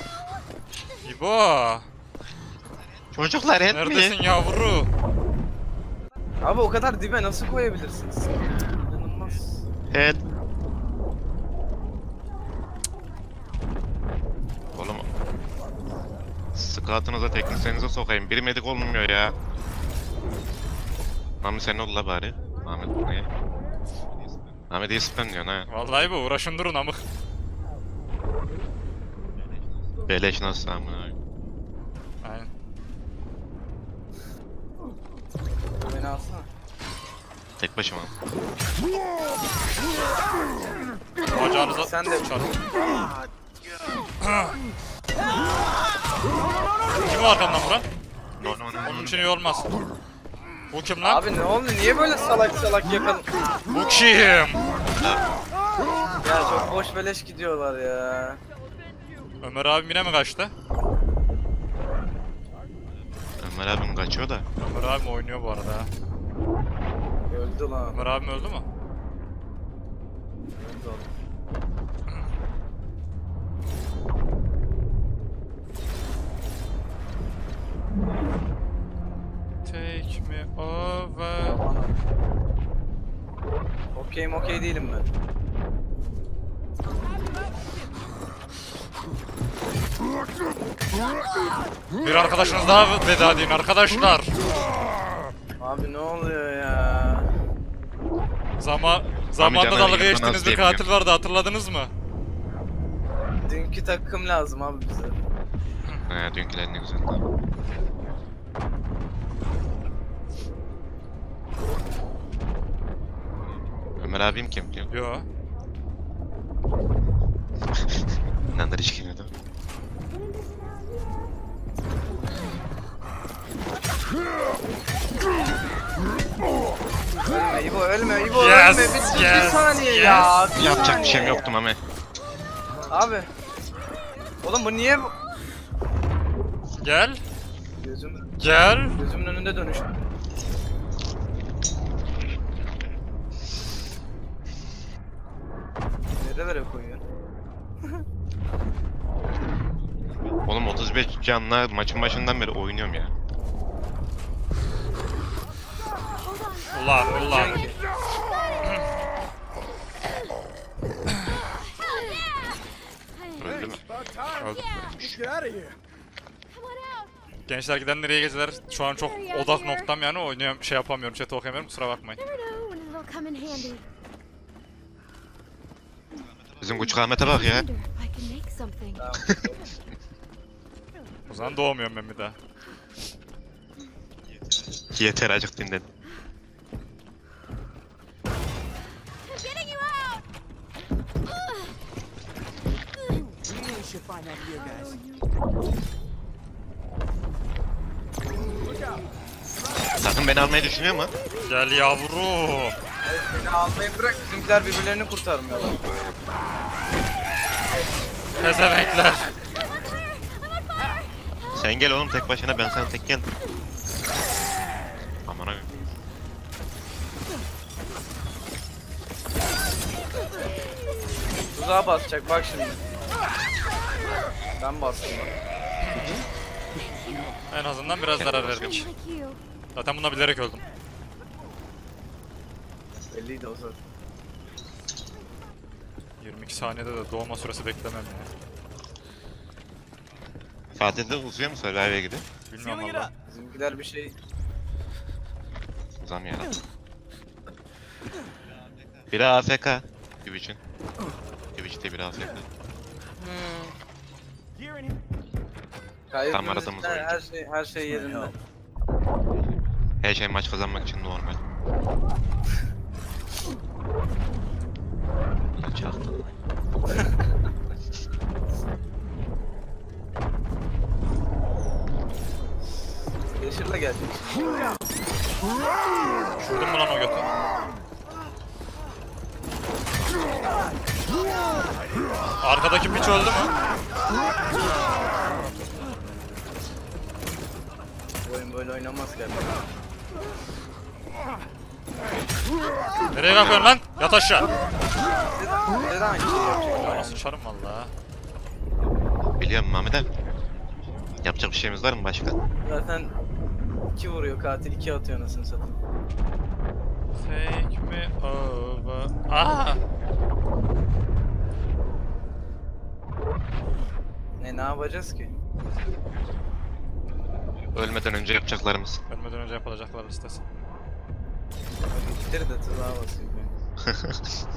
Speaker 2: İbo,
Speaker 3: Çocuklar etmeyin.
Speaker 2: neredesin yavru?
Speaker 1: Abi o kadar dibe nasıl koyabilirsiniz? İnanılmaz.
Speaker 3: Evet. Oğlum. Scout'unuza teknisyenize sokayım. Biri medik olmuyor ya. Ahmet sen ol la bari. Ahmet ne? Ahmet iyi spamlıyorsun ha.
Speaker 2: Vallahi bu, uğraşın durun amık.
Speaker 3: Beleş nasıl amına?
Speaker 2: Aynen.
Speaker 1: Beni alsana.
Speaker 3: Tek başıma.
Speaker 2: Bacağınıza
Speaker 1: Sen de-
Speaker 2: çarpın. Kim o arkamdan vuran?
Speaker 3: No no no.
Speaker 2: Onun için iyi olmaz. Bu kim lan?
Speaker 1: Abi ne oldu? Niye böyle salak salak yakalım?
Speaker 2: Bu kim?
Speaker 1: Ya çok boş beleş gidiyorlar ya.
Speaker 2: Ömer abim yine mi kaçtı?
Speaker 3: Ömer abim kaçıyor da.
Speaker 2: Ömer abim oynuyor bu arada ha.
Speaker 1: Öldü lan.
Speaker 2: Ömer abim öldü mü?
Speaker 1: Öldü oğlum.
Speaker 2: Take me over.
Speaker 1: Okey değilim ben.
Speaker 2: Bir arkadaşınız daha veda edin arkadaşlar.
Speaker 1: Abi ne oluyor ya?
Speaker 2: Zamanında
Speaker 3: canım,
Speaker 2: dalga
Speaker 3: yine
Speaker 2: geçtiğiniz
Speaker 3: nasıl
Speaker 2: bir
Speaker 3: yapayım?
Speaker 2: katil vardı, hatırladınız mı?
Speaker 1: Dünkü takım lazım abi bize.
Speaker 3: He dünküler ne güzeldi. Ömer abim kim diyor?
Speaker 2: Yo.
Speaker 3: Nandır hiç girmedi.
Speaker 1: Ölme İbo, ölme İbo,
Speaker 2: Yes,
Speaker 1: ölme. Bir
Speaker 2: yes,
Speaker 1: saniye
Speaker 2: yes.
Speaker 1: ya. Bir
Speaker 3: Yapacak bir
Speaker 1: saniye.
Speaker 3: şeyim yoktu Mame.
Speaker 1: Abi. Oğlum bu niye bu?
Speaker 2: Gel.
Speaker 1: Gözümün önünde dönüştü. Nerelere koyuyor?
Speaker 3: Oğlum 35 canla maçın başından beri oynuyorum ya.
Speaker 2: Ulan.
Speaker 3: Öldü mü?
Speaker 2: Öldü.
Speaker 5: Come on out.
Speaker 2: Gençler giden nereye geziler? Şu an çok odak noktam yani oynayamıyorum, şey yapamıyorum, chat'i okuyamıyorum, kusura bakmayın.
Speaker 4: Never know when it'll come in handy.
Speaker 3: Bizim küçük Ahmet'e bak ya.
Speaker 4: Wonder if I can make something.
Speaker 2: O zaman doğmuyorum ben bir daha.
Speaker 3: Yeter acık dinledim.
Speaker 4: I'm getting you out.
Speaker 6: We really should find that here, guys.
Speaker 5: Look out.
Speaker 3: Sen beni almayı düşünüyor mu?
Speaker 2: Gel yavrum.
Speaker 1: Evet, beni almayı bırak. Bizimkiler birbirlerini kurtarmıyorlar.
Speaker 2: Pezevenkler.
Speaker 3: Sen gel oğlum tek başına, ben sana tek gel. Aman abi.
Speaker 1: Tuzağa basacak bak şimdi. Ben bastım bak.
Speaker 2: En azından biraz zarar verdik.
Speaker 4: Like you.
Speaker 2: Zaten buna bilerek öldüm.
Speaker 1: Belliydi o zaten.
Speaker 2: 22 saniyede de doğma süresi beklemem ya.
Speaker 3: Fatih'de uzuyor mu Survivor'a gibi?
Speaker 2: Bilmiyorum valla.
Speaker 1: Bizimkiler bir şey...
Speaker 3: Uzam ya. Biri AFK. Twitch'in. Twitch'te biri AFK.
Speaker 1: Gayet
Speaker 3: Tam
Speaker 1: dümdüz
Speaker 3: aradığımız
Speaker 1: gider,
Speaker 3: oyuncu.
Speaker 1: her şey yerinde.
Speaker 3: Her şey maç kazanmak için normal. Çaktı.
Speaker 1: Yeşil'le gelecek.
Speaker 2: Vurdun mu lan o götü? Arkadaki piç öldü mü?
Speaker 1: Bu oyun böyle oynanmaz gerçekten.
Speaker 2: Nereye kalkıyorsun lan? Yat aşağı.
Speaker 1: Neden aynı şeyi yapacak?
Speaker 2: Nasıl sıçarım valla.
Speaker 3: Biliyorum Mehmet abi. Yapacak bir şeyimiz var mı başka?
Speaker 1: Zaten 2 vuruyor katil, 2 atıyor anasını satayım.
Speaker 2: Take me over. Aa!
Speaker 1: Ne yapacağız ki?
Speaker 3: Ölmeden önce yapacaklarımız.
Speaker 2: Ölmeden önce yapılacaklar listesi.
Speaker 1: Bitir de tuzağa basayım ben.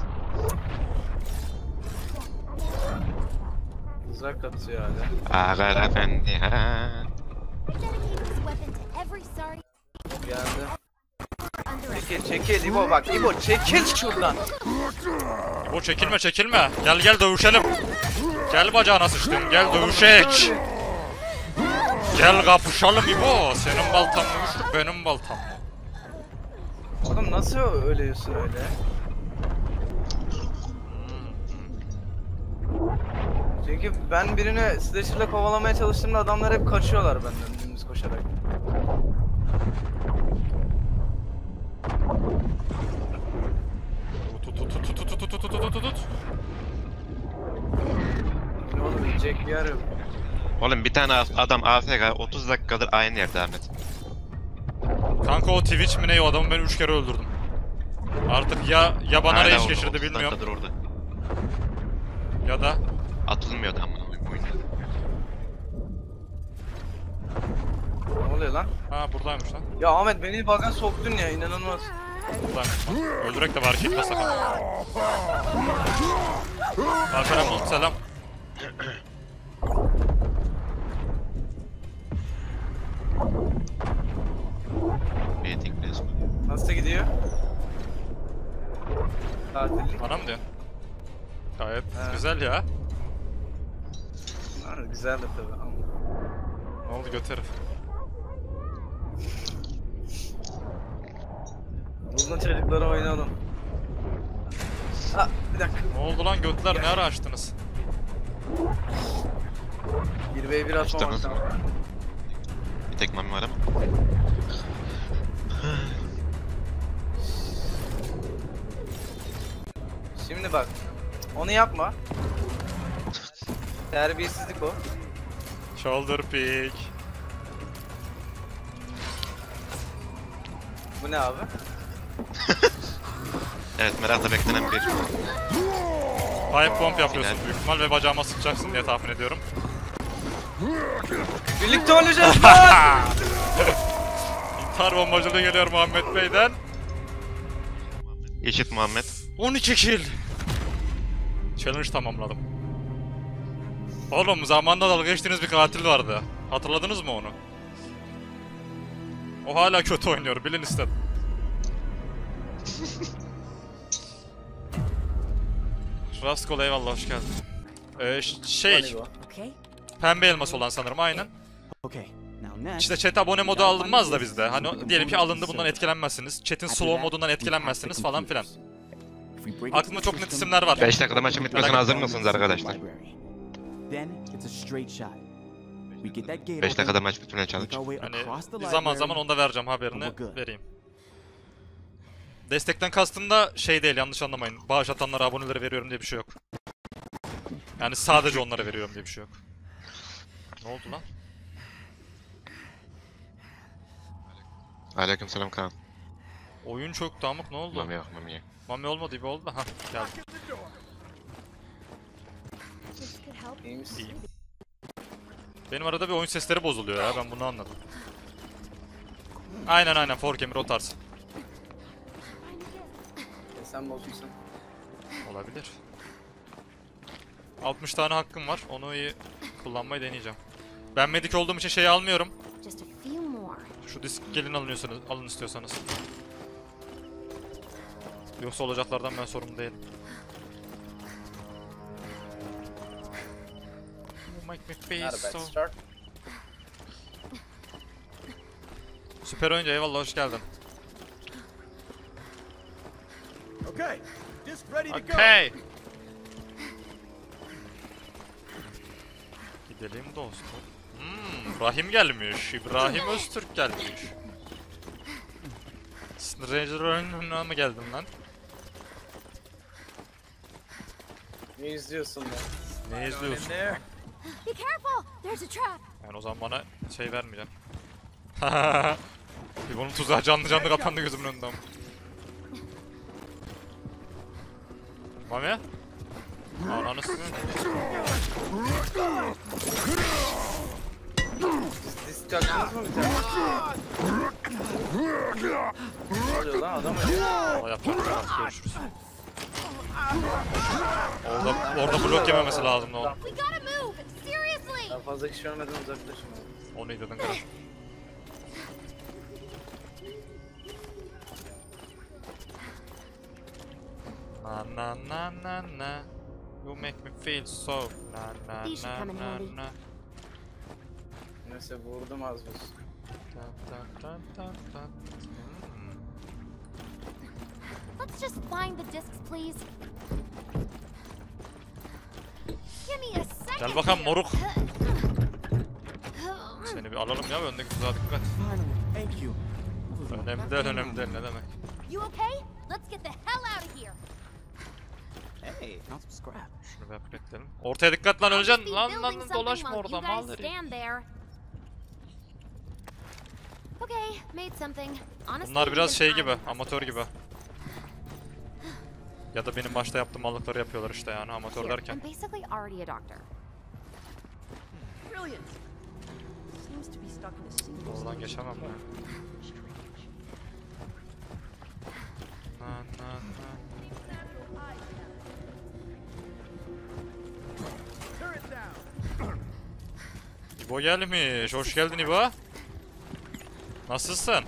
Speaker 1: Tuzak atıyor hala.
Speaker 3: Ağar efendi ha.
Speaker 4: Dedicate this weapon to every sorry
Speaker 1: Geldi.
Speaker 4: under
Speaker 1: Çekil İbo bak İbo çekil şuradan.
Speaker 2: İbo çekilme çekilme. Gel gel dövüşelim. Gel bacağına sıçtım. Gel dövüşek. Gel kapışalım İbo. Senin baltan mı benim baltam mı?
Speaker 1: Oğlum nasıl ölüyorsun öyle? Çünkü ben birini slasher'la kovalamaya çalıştığımda adamlar hep kaçıyorlar benden dümdüz koşarak.
Speaker 2: Tut tut tut tut tut tut tut tut tut tut.
Speaker 1: Ne oğlum yiyecek bir yer yok.
Speaker 3: Oğlum bir tane adam AFK 30 dakikadır aynı yerde Ahmet.
Speaker 2: Kanka o Twitch mi ne, o adamı ben 3 kere öldürdüm. Artık ya bana
Speaker 3: Hala
Speaker 2: rage
Speaker 3: orada,
Speaker 2: geçirdi
Speaker 3: 30
Speaker 2: bilmiyorum.
Speaker 3: dakikadır orada.
Speaker 2: Ya da
Speaker 3: Atılmıyordu amına koyayım oyunda.
Speaker 1: Ne oluyor lan?
Speaker 2: ha buradaymış lan.
Speaker 1: Ya Ahmet beni bug'a soktun ya inanılmaz.
Speaker 2: Buradaymış lan. Öldürek de var ki itmez sakın. Alperen Bulut selam.
Speaker 3: Baiting resmi.
Speaker 1: Nasıl gidiyor? Tatillik.
Speaker 2: Bana mı diyorsun? Gayet
Speaker 1: He.
Speaker 2: güzel ya.
Speaker 1: Ha, güzel de tabii ama.
Speaker 2: Ne oldu göt herif?
Speaker 1: Buldun çocukları oynayalım. Ha bir dakika.
Speaker 2: Ne oldu lan götler, ne ara açtınız?
Speaker 1: 1v1 atmamak
Speaker 3: Açtınız
Speaker 1: lazım.
Speaker 3: mı? Bir tek mami var ama.
Speaker 1: Şimdi bak. Onu yapma. Terbiyesizlik o.
Speaker 2: Shoulder pick.
Speaker 1: Bu ne abi?
Speaker 3: Evet merakla beklenen bir
Speaker 2: Pipe bomb yapıyorsun
Speaker 3: Final.
Speaker 2: büyük ihtimal ve bacağıma sıkacaksın diye tahmin ediyorum.
Speaker 1: Birlikte oynayacağız lan!
Speaker 2: İntihar bombacılığı geliyor Muhammed Bey'den.
Speaker 3: eşit Muhammed.
Speaker 2: 12 kill. Challenge tamamladım. Oğlum zamanında dalga geçtiğiniz bir katil vardı. Hatırladınız mı onu? O hala kötü oynuyor, bilin istedim. Rastgol eyvallah, hoş geldin. Şey,
Speaker 1: Hadi bu.
Speaker 6: Okay?
Speaker 2: pembe elmas olan sanırım aynen.
Speaker 6: Okay. Now
Speaker 2: İşte chat abone modu alınmaz da bizde. Hani diyelim ki alındı, bundan etkilenmezsiniz. Chat'in slow modundan etkilenmezsiniz falan filan. Aklımda çok net isimler var.
Speaker 3: 5 dakikada maçın bitmesine hazır mısınız arkadaşlar? 5 dakikada maç bitmeye çalış.
Speaker 2: Hani zaman zaman onda vereceğim, haberini vereyim. Destekten kastım da şey değil, yanlış anlamayın. Bağış atanlara, abonelere veriyorum diye bir şey yok. Yani sadece onlara veriyorum diye bir şey yok. Ne oldu lan?
Speaker 3: Aleykümselam Kaan.
Speaker 2: Oyun çöktü amık, ne oldu?
Speaker 3: Mami yok Mami.
Speaker 2: Mami olmadı gibi oldu da. Hah, geldi.
Speaker 4: This could help.
Speaker 1: İyi misin?
Speaker 2: İyi. Benim arada bir oyun sesleri bozuluyor ya, ben bunu anladım. Aynen Forkemir o tarz.
Speaker 1: Sen bozulsun.
Speaker 2: Olabilir. 60 tane hakkım var, onu iyi kullanmayı deneyeceğim. Ben medik olduğum için şeyi almıyorum.
Speaker 4: Just a few more.
Speaker 2: Şu disk gelin alın istiyorsanız. Yoksa olacaklardan ben sorumlu değilim. You make me feel
Speaker 1: Not a bad
Speaker 2: so...
Speaker 1: start.
Speaker 2: Süper oyuncu, eyvallah, hoş geldin.
Speaker 6: Okay, just ready to go.
Speaker 2: Okay. Gidelim dostum. Rahim gelmiş. İbrahim Öztürk gelmiş. Stranger oyununa mı geldin lan?
Speaker 1: Ne izliyorsun lan?
Speaker 2: Ne izliyorsun?
Speaker 4: Be careful! There's a trap.
Speaker 2: Yani o zaman bana şey vermeyeceksin. Bir bunun tuzağı canlı kapandı gözümün önünden. Mami? Ananı sıkıntı.
Speaker 1: Disk çaktınız mı bir tane? Ne oluyor lan, adam ölüyor.
Speaker 2: Valla yapacağım. Görüşürüz. Orada blok yememesi lazım oğlum.
Speaker 4: We gotta move! Seriously!
Speaker 1: Daha fazla kişi ölmeden uzaklaşın.
Speaker 2: Onu iyi dedin kral. Na. You make me feel so na.
Speaker 1: Neyse vurdum az buz.
Speaker 4: Let's just find the discs, please. Give me a second.
Speaker 2: Gel bakalım
Speaker 4: here.
Speaker 2: moruk. Seni bir alalım ya, öndeki tuzağa dikkat.
Speaker 6: Finally, thank you.
Speaker 2: Önemli değil ne demek.
Speaker 4: You okay? Let's get the hell out of here.
Speaker 6: Hey, found some scrap.
Speaker 2: Şunu bir upgrade'leyelim. Ortaya dikkat lan, öleceksin.
Speaker 4: Be
Speaker 2: Lan
Speaker 4: building something
Speaker 2: dolaşma
Speaker 4: while
Speaker 2: orada
Speaker 4: you
Speaker 2: mal
Speaker 4: guys
Speaker 2: herif.
Speaker 4: stand there. Okay, made something. Honestly,
Speaker 2: Bunlar biraz
Speaker 4: even
Speaker 2: şey
Speaker 4: I'm
Speaker 2: gibi,
Speaker 4: impressed
Speaker 2: amatör
Speaker 4: with
Speaker 2: gibi. Ya da benim başta yaptığım mallıkları yapıyorlar işte, yani amatör
Speaker 4: Here,
Speaker 2: derken.
Speaker 4: I'm basically already a doctor.
Speaker 5: Brilliant. Seems to be stuck in a single
Speaker 2: Oradan geçemem ben. Na. İbo gelmiş. Hoş geldin İbo. Nasılsın?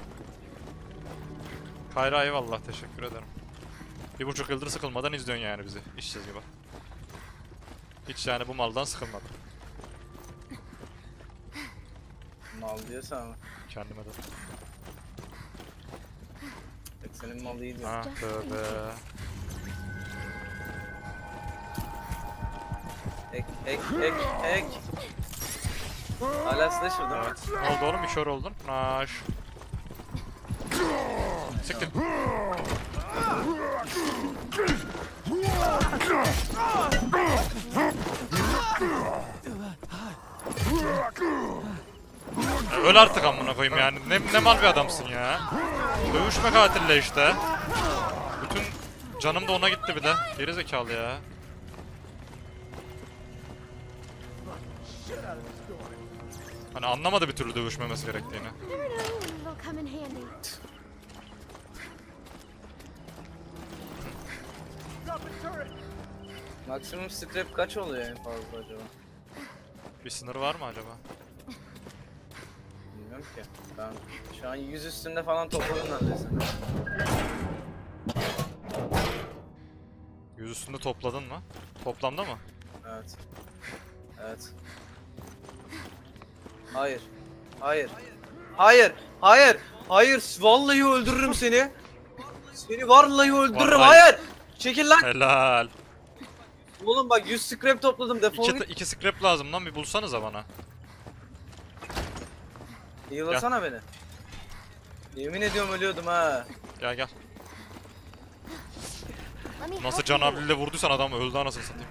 Speaker 2: Kayra eyvallah, teşekkür ederim. 1,5 yıldır sıkılmadan izliyorsun yani bizi. İşsiz gibi. Hiç yani bu maldan sıkılmadım.
Speaker 1: Mal diyorsa ama.
Speaker 2: Kendime de.
Speaker 1: Bak senin mal iyi diyor.
Speaker 2: Ha tövbe.
Speaker 1: Ek. Hala slasher değil mi?
Speaker 2: Evet. Ne oldu oğlum? Bir kör oldun. Naş. Siktir. Öl artık amına koyayım yani. Ne mal bir adamsın ya. Dövüşme katille işte. Bütün canım da ona gitti bir de. Geri zekalı ya. Hani anlamadı bir türlü dövüşmemesi gerektiğini.
Speaker 4: Never know when it'll come in handy.
Speaker 1: Maksimum strap kaç oluyor en fazla acaba?
Speaker 2: Bir sınır var mı acaba?
Speaker 1: Bilmiyorum ki. Ben şu an 100 üstünde falan topladım neredeyse.
Speaker 2: 100 üstünde topladın mı? Toplamda mı?
Speaker 1: Evet. Evet. Hayır. Hayır. Hayır. Hayır. Hayır. Vallahi öldürürüm seni. Seni vallahi öldürürüm.
Speaker 2: Vallahi.
Speaker 1: Hayır. Çekil lan.
Speaker 2: Helal.
Speaker 1: Oğlum bak 100 scrap topladım. Defol git.
Speaker 2: İki scrap lazım lan, bir bulsanıza bana.
Speaker 1: Yılasana beni. Yemin ediyorum ölüyordum ha.
Speaker 2: Gel gel.
Speaker 4: Let me
Speaker 2: Nasıl
Speaker 4: help
Speaker 2: Can
Speaker 4: you.
Speaker 2: abiyle vurduysan adam öldü anasını satayım.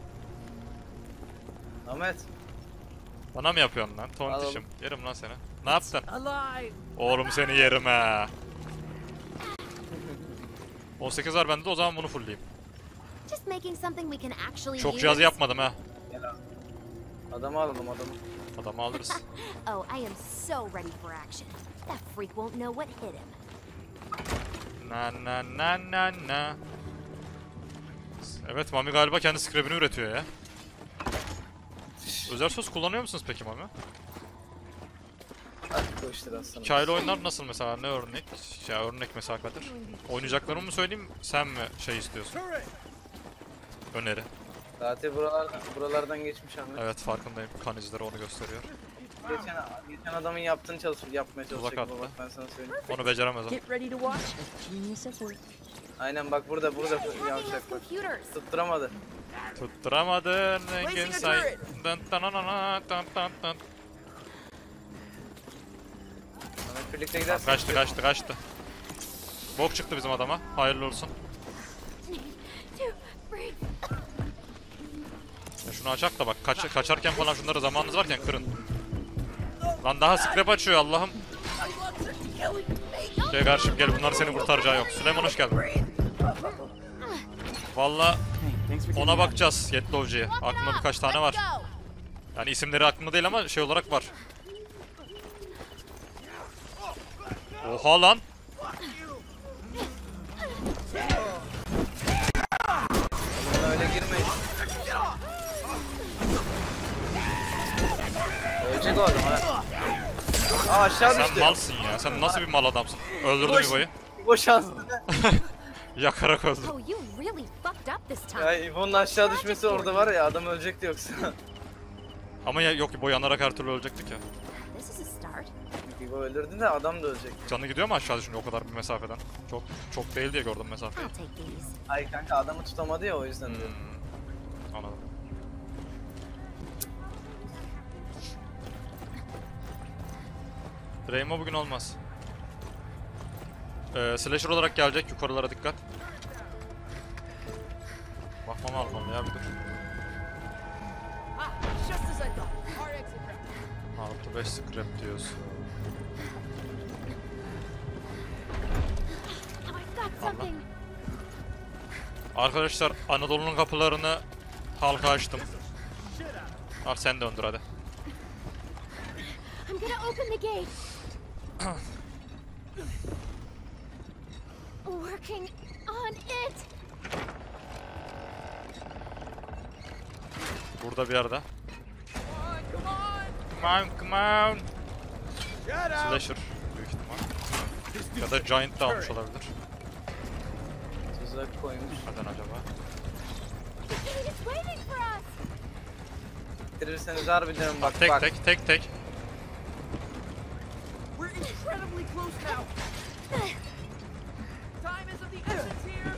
Speaker 1: Ahmet.
Speaker 2: Bana mı yapıyorsun lan? Tontişim. Yerim lan seni. Ne yaptın?
Speaker 5: Alive.
Speaker 2: Oğlum seni yerim ha. 18 var bende de, o zaman bunu fullleyeyim.
Speaker 4: Just making something we can actually
Speaker 2: Çok
Speaker 4: use.
Speaker 2: cihazı yapmadım ha.
Speaker 1: Gel abi. Adamı alalım adamı.
Speaker 2: Adamı alırız.
Speaker 4: Oh, I am so ready for action. That freak won't know what hit him.
Speaker 2: Na na na na na. Evet, Mami galiba kendi scrap'ini üretiyor ya. Özel sos kullanıyor musunuz peki Mami?
Speaker 1: Artık o işler aslında.
Speaker 2: Hikayeli oyunlar nasıl mesela, ne örnek? Ya örnek mesela Kadir. Oynayacaklarımı mı söyleyeyim, sen mi şey istiyorsun? Öneri.
Speaker 1: Zaten buralardan geçmiş Ahmet.
Speaker 2: Evet, farkındayım. Kanıcıları onu gösteriyor.
Speaker 1: Geçen adamın yaptığını yapmaya çalışacak
Speaker 2: attı.
Speaker 1: bu, bak ben sana söyleyeyim.
Speaker 2: Onu beceremez o.
Speaker 5: Get ready to watch as genius at work.
Speaker 1: Aynen bak burada
Speaker 4: Hacking
Speaker 1: yavşak
Speaker 4: with
Speaker 1: bak.
Speaker 4: computers.
Speaker 1: Tutturamadı.
Speaker 2: Tutturamadın
Speaker 5: Placing
Speaker 2: engin
Speaker 5: a
Speaker 2: say.
Speaker 5: turret.
Speaker 2: Dın dın dın dın dın dın.
Speaker 1: Ahmet birlikte gidersin.
Speaker 2: Kaçtı. Bok çıktı bizim adama. Hayırlı olsun.
Speaker 4: To breathe.
Speaker 2: Ya şunu açak da bak, kaçarken falan şunları zamanınız varken kırın. Lan daha scrap açıyor Allah'ım. Gel kardeşim gel, bunlar seni kurtaracağı yok. Süleyman hoş geldin. Valla
Speaker 6: Hey, thanks for getting
Speaker 2: ona
Speaker 6: me out.
Speaker 2: bakacağız Yetlovcu'ya. Aklımda birkaç tane var.
Speaker 4: Let's go.
Speaker 2: Yani isimleri aklımda değil ama şey olarak var. Oha lan.
Speaker 1: Buna öyle girmeyin. Ölecek o adam ha. Aa aşağı
Speaker 2: Sen
Speaker 1: düştü.
Speaker 2: malsın ya. Sen nasıl bir mal adamsın? Öldürdüm
Speaker 1: Boş.
Speaker 2: İbo'yu.
Speaker 1: Bu şanslı.
Speaker 2: Yakarak öldürdüm.
Speaker 4: Oh, you really fucked up this time.
Speaker 1: Ya İbo'nun aşağı düşmesi orada var ya, adam ölecekti yoksa.
Speaker 2: Ama ya, yok İbo yanarak her türlü ölecektik ya.
Speaker 4: This is a start.
Speaker 1: İbo öldürdü de adam da ölecek.
Speaker 2: Canı gidiyor mu aşağı düşünce o kadar bir mesafeden? Çok değil diye gördüm mesafeyi.
Speaker 4: I'll take these.
Speaker 1: Ay kanka adamı tutamadı ya, o yüzden diyorum.
Speaker 2: Anladım. Reymo bugün olmaz. Slasher olarak gelecek, yukarılara dikkat. Bakmam almalı ya, bir dur.
Speaker 5: Ah, just as I thought. Our exit ramp.
Speaker 2: Artı 5 scrap diyorsun.
Speaker 4: I've got something.
Speaker 2: Arkadaşlar Anadolu'nun kapılarını halka açtım. Al sen de öndür hadi.
Speaker 4: I'm gonna open the gate. Working on it.
Speaker 2: Burada bir yerde. Come on. Slasher büyük ihtimal. Ya da Giant da almış olabilir.
Speaker 1: Tuzak koymuş.
Speaker 2: Neden acaba?
Speaker 4: The gate is waiting for us.
Speaker 1: Bitirirseniz harbiden bak
Speaker 2: Tek
Speaker 1: bak.
Speaker 2: tek.
Speaker 5: We're incredibly close now. Time is of the essence here.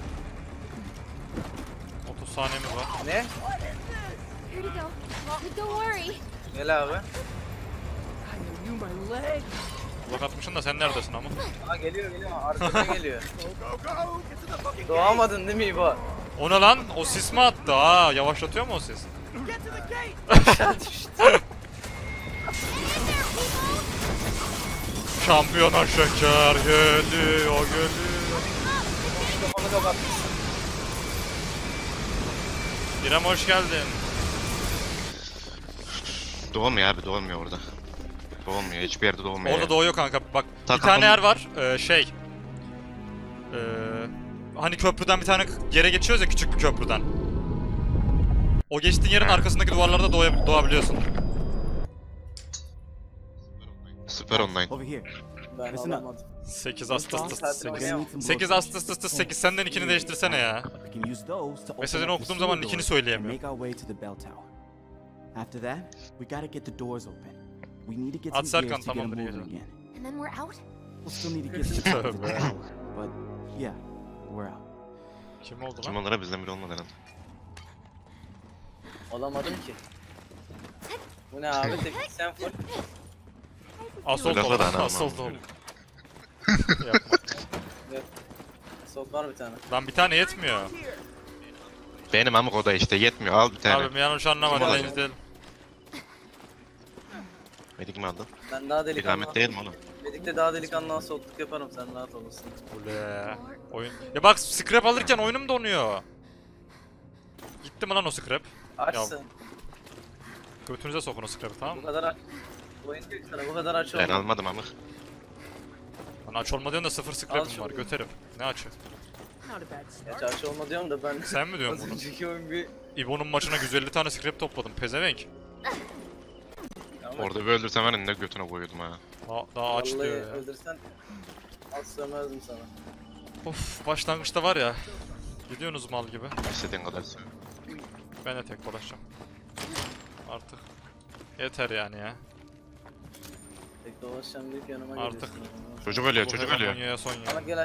Speaker 2: 30 saniyemiz var.
Speaker 1: Ne?
Speaker 4: Here to go. Don't worry.
Speaker 1: Gel abi.
Speaker 5: I owe you my leg.
Speaker 2: Kulak atmışsın da sen neredesin ama?
Speaker 1: Aa geliyor arkadan geliyor. Doğamadın değil mi İbo?
Speaker 2: O ne lan? O sis mi attı? Aa, yavaşlatıyor mu o sis?
Speaker 5: Get to the gate.
Speaker 1: Aşağı düştü.
Speaker 2: Şampiyona şeker geliyor.
Speaker 1: Mikrofonu kapatmışsın.
Speaker 2: İrem hoş geldin.
Speaker 3: Doğmuyor abi, doğmuyor orada. Doğmuyor, hiçbir yerde doğmuyor.
Speaker 2: Orada doğuyor kanka. Bak
Speaker 3: Ta
Speaker 2: bir tane
Speaker 3: kafam-
Speaker 2: yer var. Hani köprüden bir tane yere geçiyoruz ya, küçük bir köprüden. O geçtiğin yerin arkasındaki duvarlarda doğabiliyorsun.
Speaker 3: Süper online.
Speaker 6: Over here.
Speaker 1: Ben
Speaker 6: Listen up.
Speaker 1: alamadım.
Speaker 2: 8 astıs
Speaker 1: Zaten
Speaker 2: 8.
Speaker 1: oynayamam.
Speaker 2: 8 astıs 8. Senden ikini değiştirsene ya.
Speaker 6: We can use those to open
Speaker 2: Mesajını
Speaker 6: up the
Speaker 2: okuduğum zaman
Speaker 6: sewer
Speaker 2: nickini
Speaker 6: doors
Speaker 2: söyleyemiyorum.
Speaker 6: and make our way to the bell tower. After that, we gotta get the doors open. We need to get
Speaker 2: At
Speaker 6: some
Speaker 2: Serkan,
Speaker 6: gears to get them
Speaker 2: tamamdır,
Speaker 6: moving
Speaker 2: geliyorum.
Speaker 6: again.
Speaker 4: And then we're out?
Speaker 6: We'll still need to get some
Speaker 2: Tövbe.
Speaker 6: but yeah, we're out.
Speaker 2: Kim oldu
Speaker 3: Kim
Speaker 2: lan?
Speaker 3: onlara bizden biri olmadı herhalde.
Speaker 1: Olamadım ki. Bu ne abi? Teknik sen full.
Speaker 2: Assault
Speaker 3: Lafı
Speaker 2: oldu.
Speaker 3: da anlamam.
Speaker 2: Assault oldu. Yapma.
Speaker 1: Sok var bir tane.
Speaker 2: Lan bir tane yetmiyor.
Speaker 3: Benim amık o da işte yetmiyor. Al bir tane.
Speaker 2: Abi yanlış anlama
Speaker 3: Kim
Speaker 2: deniz
Speaker 3: aldı?
Speaker 2: değil.
Speaker 3: Medik mi aldın?
Speaker 1: Ben daha delikanlı.
Speaker 3: Rahmet değil mi oğlum?
Speaker 1: Medik'te daha delikanlı assaultluk yaparım, sen rahat olasın.
Speaker 2: Ule. Oyun. Ya bak scrap alırken oyunum donuyor. Gitti mi lan o scrap?
Speaker 1: Açsın.
Speaker 2: Götünüze sokun o scrap'ı, tamam
Speaker 1: Bu
Speaker 2: mı?
Speaker 1: kadar aç. Oyun değil sana, bu kadar aç
Speaker 3: Ben
Speaker 1: olma.
Speaker 3: almadım amık.
Speaker 2: Lan aç olma diyorsun da 0 scrap'im
Speaker 1: şunu.
Speaker 2: var, göterim. Ne açı?
Speaker 5: Not a bad start.
Speaker 1: Geç aç olma diyorum da ben...
Speaker 2: Sen mi diyorsun
Speaker 1: Az
Speaker 2: bunu?
Speaker 1: önceki oyun bir...
Speaker 2: İbo'nun maçına 150 tane scrap topladım, pezevenk.
Speaker 1: Ama
Speaker 3: Orada bir öldürsem ben ne götüne koyuyordum ha.
Speaker 2: Daha aç
Speaker 1: vallahi
Speaker 2: diyor ya.
Speaker 1: öldürsen... Az sığmazdım sana.
Speaker 2: Of, başlangıçta var ya. Gidiyorsunuz mal gibi.
Speaker 3: İstediğin kadar söyle.
Speaker 2: Ben de tek dolaşacağım. Artık. Yeter yani ya.
Speaker 1: Tek dolaşacağım deyip yanıma
Speaker 2: Artık.
Speaker 1: geliyorsun.
Speaker 3: Çocuk ölüyor,
Speaker 2: Bu
Speaker 3: çocuk ölüyor.
Speaker 2: hegemonyaya son
Speaker 1: Ama
Speaker 2: ya.
Speaker 1: gel.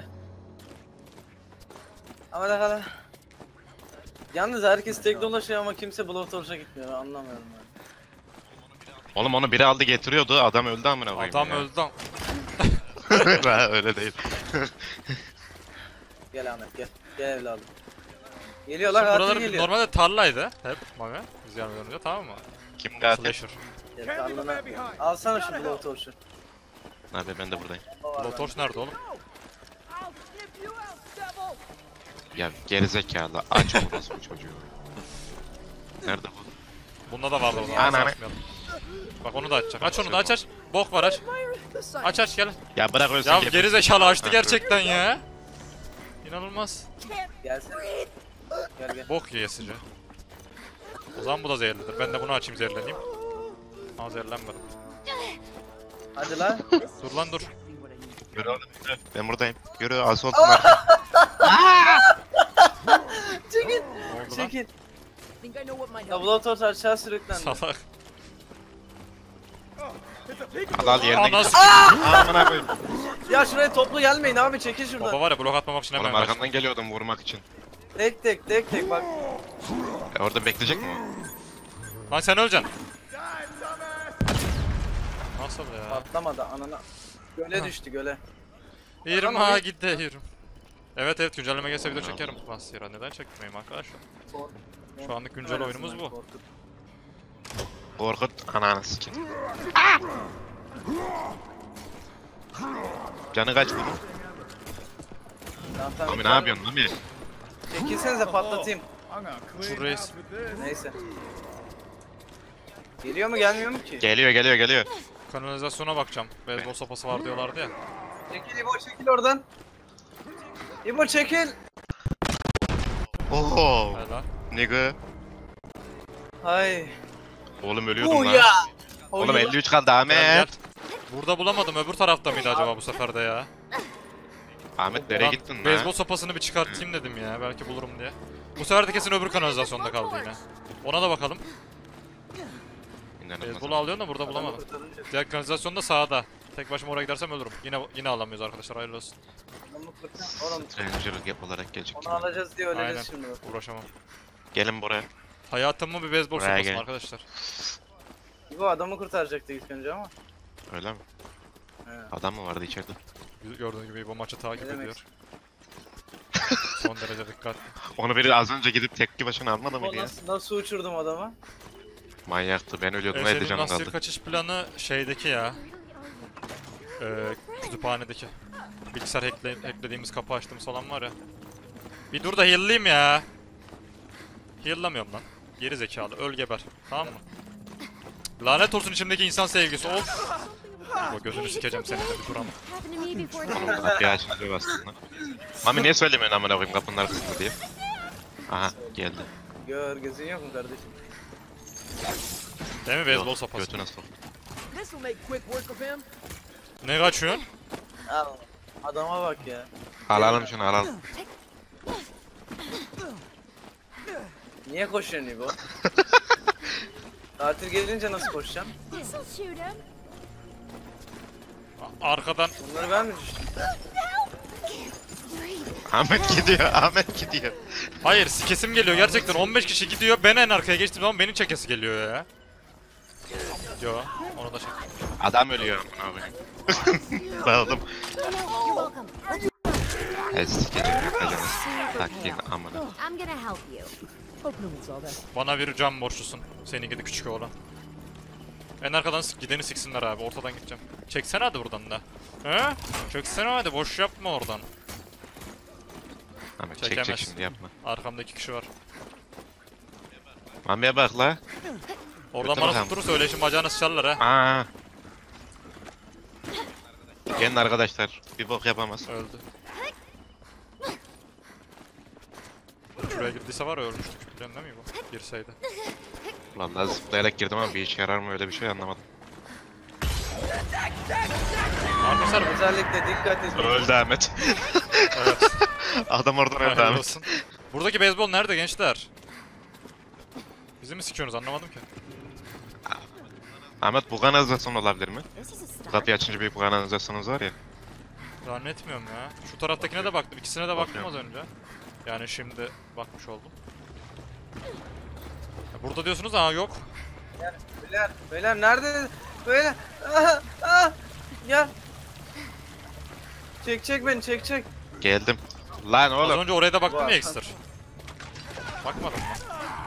Speaker 1: Ama da kala. Yalnız herkes tek dolaşıyor ama kimse Blowtorch'a gitmiyor, ben anlamıyorum ben.
Speaker 3: Oğlum onu biri aldı getiriyordu, adam öldü amına koyayım
Speaker 2: Adam
Speaker 3: ya.
Speaker 2: öldü lan.
Speaker 3: Ha, öyle değil.
Speaker 1: Gel Ahmet gel. Gel evladım. Geliyorlar,
Speaker 2: Şimdi
Speaker 1: katil
Speaker 2: buraları
Speaker 1: geliyor.
Speaker 2: normalde tarlaydı hep Mami. Biz yanmıyoruz tamam mı?
Speaker 3: Kim katil?
Speaker 2: Slasher.
Speaker 1: Gel, tarlana. Alsana şu Blowtorch'u.
Speaker 3: Abi ben de buradayım.
Speaker 2: Blowtorch nerede oğlum?
Speaker 5: I'll snip you out, devil!
Speaker 3: Ya gerizekalı aç burası bu çocuğu. Nerede bu?
Speaker 2: Bunda da vardı o zaman.
Speaker 3: Ana.
Speaker 2: Açmayalım. Bak onu da açacak. Aç onu da aç. Bok var aç.
Speaker 5: Admire the sight.
Speaker 2: Aç gel.
Speaker 3: Ya bırak ölsün
Speaker 2: Ya
Speaker 3: geber.
Speaker 2: gerizekalı açtı
Speaker 3: Ha,
Speaker 2: gerçekten ya. İnanılmaz.
Speaker 1: Gelsene. Gel gel.
Speaker 2: Bok yiyesici. O zaman bu da zehirlidir. Ben de bunu açayım zehirleneyim. Ama zehirlenmedim.
Speaker 1: Hadi lan.
Speaker 2: Dur lan dur.
Speaker 3: Yürü oğlum yürü. Ben buradayım. Yürü assault var.
Speaker 1: Çekil.
Speaker 2: Ne oldu lan?
Speaker 1: Çekil.
Speaker 5: I think I know what might
Speaker 1: Ya
Speaker 5: help.
Speaker 1: Blowtorch aşağı sürüklendi.
Speaker 2: Salak.
Speaker 3: Al yerine
Speaker 2: Anas.
Speaker 3: git. Amına koyayım.
Speaker 1: Ya şuraya toplu gelmeyin abi, çekil
Speaker 2: Baba
Speaker 1: şuradan.
Speaker 2: var ya blok atmamak için hemen
Speaker 3: Oğlum
Speaker 2: kaçtı.
Speaker 3: arkandan geliyordum vurmak için.
Speaker 1: Tek bak.
Speaker 3: Orada bekleyecek mi o?
Speaker 2: Lan sen öleceksin. Nasıl ya?
Speaker 1: Patlamadı anana. Göle düştü göle.
Speaker 2: Yürüm
Speaker 1: Tamam,
Speaker 2: ha
Speaker 1: bir-
Speaker 2: gidiyorum. Evet güncelleme gelse video çekerim. Basira neden çekmeyeyim arkadaşlar? Şu anlık güncel oyunumuz bu.
Speaker 1: Korkut.
Speaker 3: Korkut ananı sikin. Canı kaç bunun?
Speaker 1: Tamam,
Speaker 3: Abi ne yapıyorsun Mami?
Speaker 1: Çekilsenize patlatayım.
Speaker 2: Şu reis.
Speaker 1: Neyse. Geliyor mu gelmiyor mu ki?
Speaker 3: Geliyor.
Speaker 2: Kanalizasyona bakacağım. Beyzbol sopası var diyorlardı ya.
Speaker 1: Çekil İbo, çekil oradan. İbo çekil.
Speaker 3: Oho.
Speaker 2: Helal.
Speaker 3: Nigga.
Speaker 1: Hay.
Speaker 3: Oğlum ölüyordum lan.
Speaker 1: Ya.
Speaker 3: Oğlum 53 kaldı
Speaker 2: Gel.
Speaker 3: Ahmet.
Speaker 2: Burada bulamadım. Öbür tarafta mıydı acaba bu sefer de ya?
Speaker 3: Ahmet nereye
Speaker 2: Lan,
Speaker 3: gittin lan?
Speaker 2: Beyzbol sopasını bir çıkartayım dedim ya. Belki bulurum diye. Bu sefer de kesin öbür kanalizasyonda kaldı yine. Ona da bakalım.
Speaker 3: İnanılmaz.
Speaker 2: Beyzbolu alıyorsun da burada bulamadım. Diğer kanalizasyon da sağda. Tek başıma oraya gidersem ölürüm. Yine alamıyoruz arkadaşlar, hayırlı olsun.
Speaker 1: Oğlum
Speaker 3: Trencılık olarak gelecek.
Speaker 1: onu alacağız diye
Speaker 2: Aynen.
Speaker 1: öleceğiz şimdi. bak.
Speaker 2: Uğraşamam.
Speaker 3: Gelin buraya.
Speaker 2: Hayatımın bir beyzbol
Speaker 3: Buraya
Speaker 2: sopası
Speaker 3: gel.
Speaker 2: arkadaşlar.
Speaker 1: İbo adamı kurtaracaktı ilk önce ama.
Speaker 3: Öyle mi?
Speaker 1: He.
Speaker 3: Adam mı vardı içeride?
Speaker 2: Gördüğünüz gibi bu maçı takip
Speaker 1: Ne demek?
Speaker 2: ediyor. Son derece dikkatli.
Speaker 3: Onu biri az önce gidip tekki başına almadı
Speaker 1: O
Speaker 3: mıydı ya?
Speaker 1: nasıl uçurdum adamı?
Speaker 3: Manyaktı. Ben ölüyordum.
Speaker 2: Senin
Speaker 3: Evde canım
Speaker 2: lastik
Speaker 3: kaldı.
Speaker 2: kaçış planı şeydeki ya. Kütüphanedeki. Bilgisayar hacklediğimiz, kapı açtığımız falan var ya. Bir dur da heal'layayım ya. Heal'lamıyorum lan. Geri zekalı. Öl geber. Tamam mı? Lanet olsun içimdeki insan sevgisi. Of. O gözünü sikeceğim senin de bir dur ama.
Speaker 4: Happened to me before
Speaker 3: Oğlum
Speaker 4: too.
Speaker 3: kapıyı açınca bastın lan. Mami niye söylemiyorsun amına koyayım kapının arkasında diye? Aha geldi.
Speaker 1: Gör gözün yok mu kardeşim?
Speaker 2: Değil mi beyzbol
Speaker 3: Yok,
Speaker 2: sopası?
Speaker 3: götüne sok.
Speaker 5: This'll make quick work of him.
Speaker 2: Ne kaçıyorsun?
Speaker 1: Al. Adama bak ya.
Speaker 3: Alalım şunu alalım.
Speaker 1: Niye koşuyorsun İbo? Tatil gelince nasıl koşacağım?
Speaker 4: This'll shoot him.
Speaker 2: arkadan.
Speaker 1: Bunları ben mi düştüm?
Speaker 3: Ahmet gidiyor, Ahmet gidiyor.
Speaker 2: Hayır, sikesim geliyor gerçekten. 15 kişi gidiyor. Ben en arkaya geçtiğim zaman beni çekesi geliyor ya. Yo, onu da çek.
Speaker 3: Adam ölüyor amına koyayım. Dağıldım.
Speaker 4: You're welcome.
Speaker 3: Sikeceğim yapacağınız. Taktiğin amına.
Speaker 4: I'm gonna help you.
Speaker 5: Hope no one saw that.
Speaker 2: Bana bir can borçlusun. Seni gidi küçük oğlan. En arkadan gideni siksinler abi. Ortadan gideceğim. Çeksene hadi buradan da. He? Çeksene hadi. Boş yapma oradan.
Speaker 3: Ahmet
Speaker 2: Çekemez.
Speaker 3: çekecek şimdi yapma.
Speaker 2: Arkamda 2 kişi var.
Speaker 3: Mamiye bak la.
Speaker 2: Oradan
Speaker 3: Götür
Speaker 2: bana
Speaker 3: bakalım.
Speaker 2: tutturursa öyle şimdi bacağını sıçarlar ha.
Speaker 3: Aa. Gelin arkadaşlar. Bir bok yapamaz.
Speaker 2: Öldü. Şuraya girdiyse var ya ölmüştük. Biliyorsun değil mi bu? Girseydi.
Speaker 3: Vallahi zıplayarak girdim ama bir işe yarar mı öyle bir şey anlamadım.
Speaker 2: Arkadaşlar bu
Speaker 1: Özellikle dikkat edin.
Speaker 3: Öldü Ahmet.
Speaker 2: evet.
Speaker 3: Adam oradan öldü
Speaker 2: Hayırlı
Speaker 3: Ahmet.
Speaker 2: olsun. Buradaki beyzbol nerede gençler? Bizi mi sikiyorsunuz anlamadım ki.
Speaker 3: Ahmet bu kanalizasyon olabilir mi?
Speaker 4: This is a
Speaker 3: Bu
Speaker 4: start.
Speaker 3: kapıyı açınca bir kanalizasyonunuz var ya.
Speaker 2: Zannetmiyorum ya. Şu taraftakine de baktım. İkisine de baktım az önce. Yani şimdi bakmış oldum. Ya burada diyorsunuz aa yok.
Speaker 1: Beyler nerede? Beyler. Aha, aha. Gel. Çek beni çek.
Speaker 3: Geldim. Lan
Speaker 2: Az
Speaker 3: oğlum.
Speaker 2: önce oraya da baktım
Speaker 1: Var.
Speaker 2: ya ekstra. Bakmadım mı?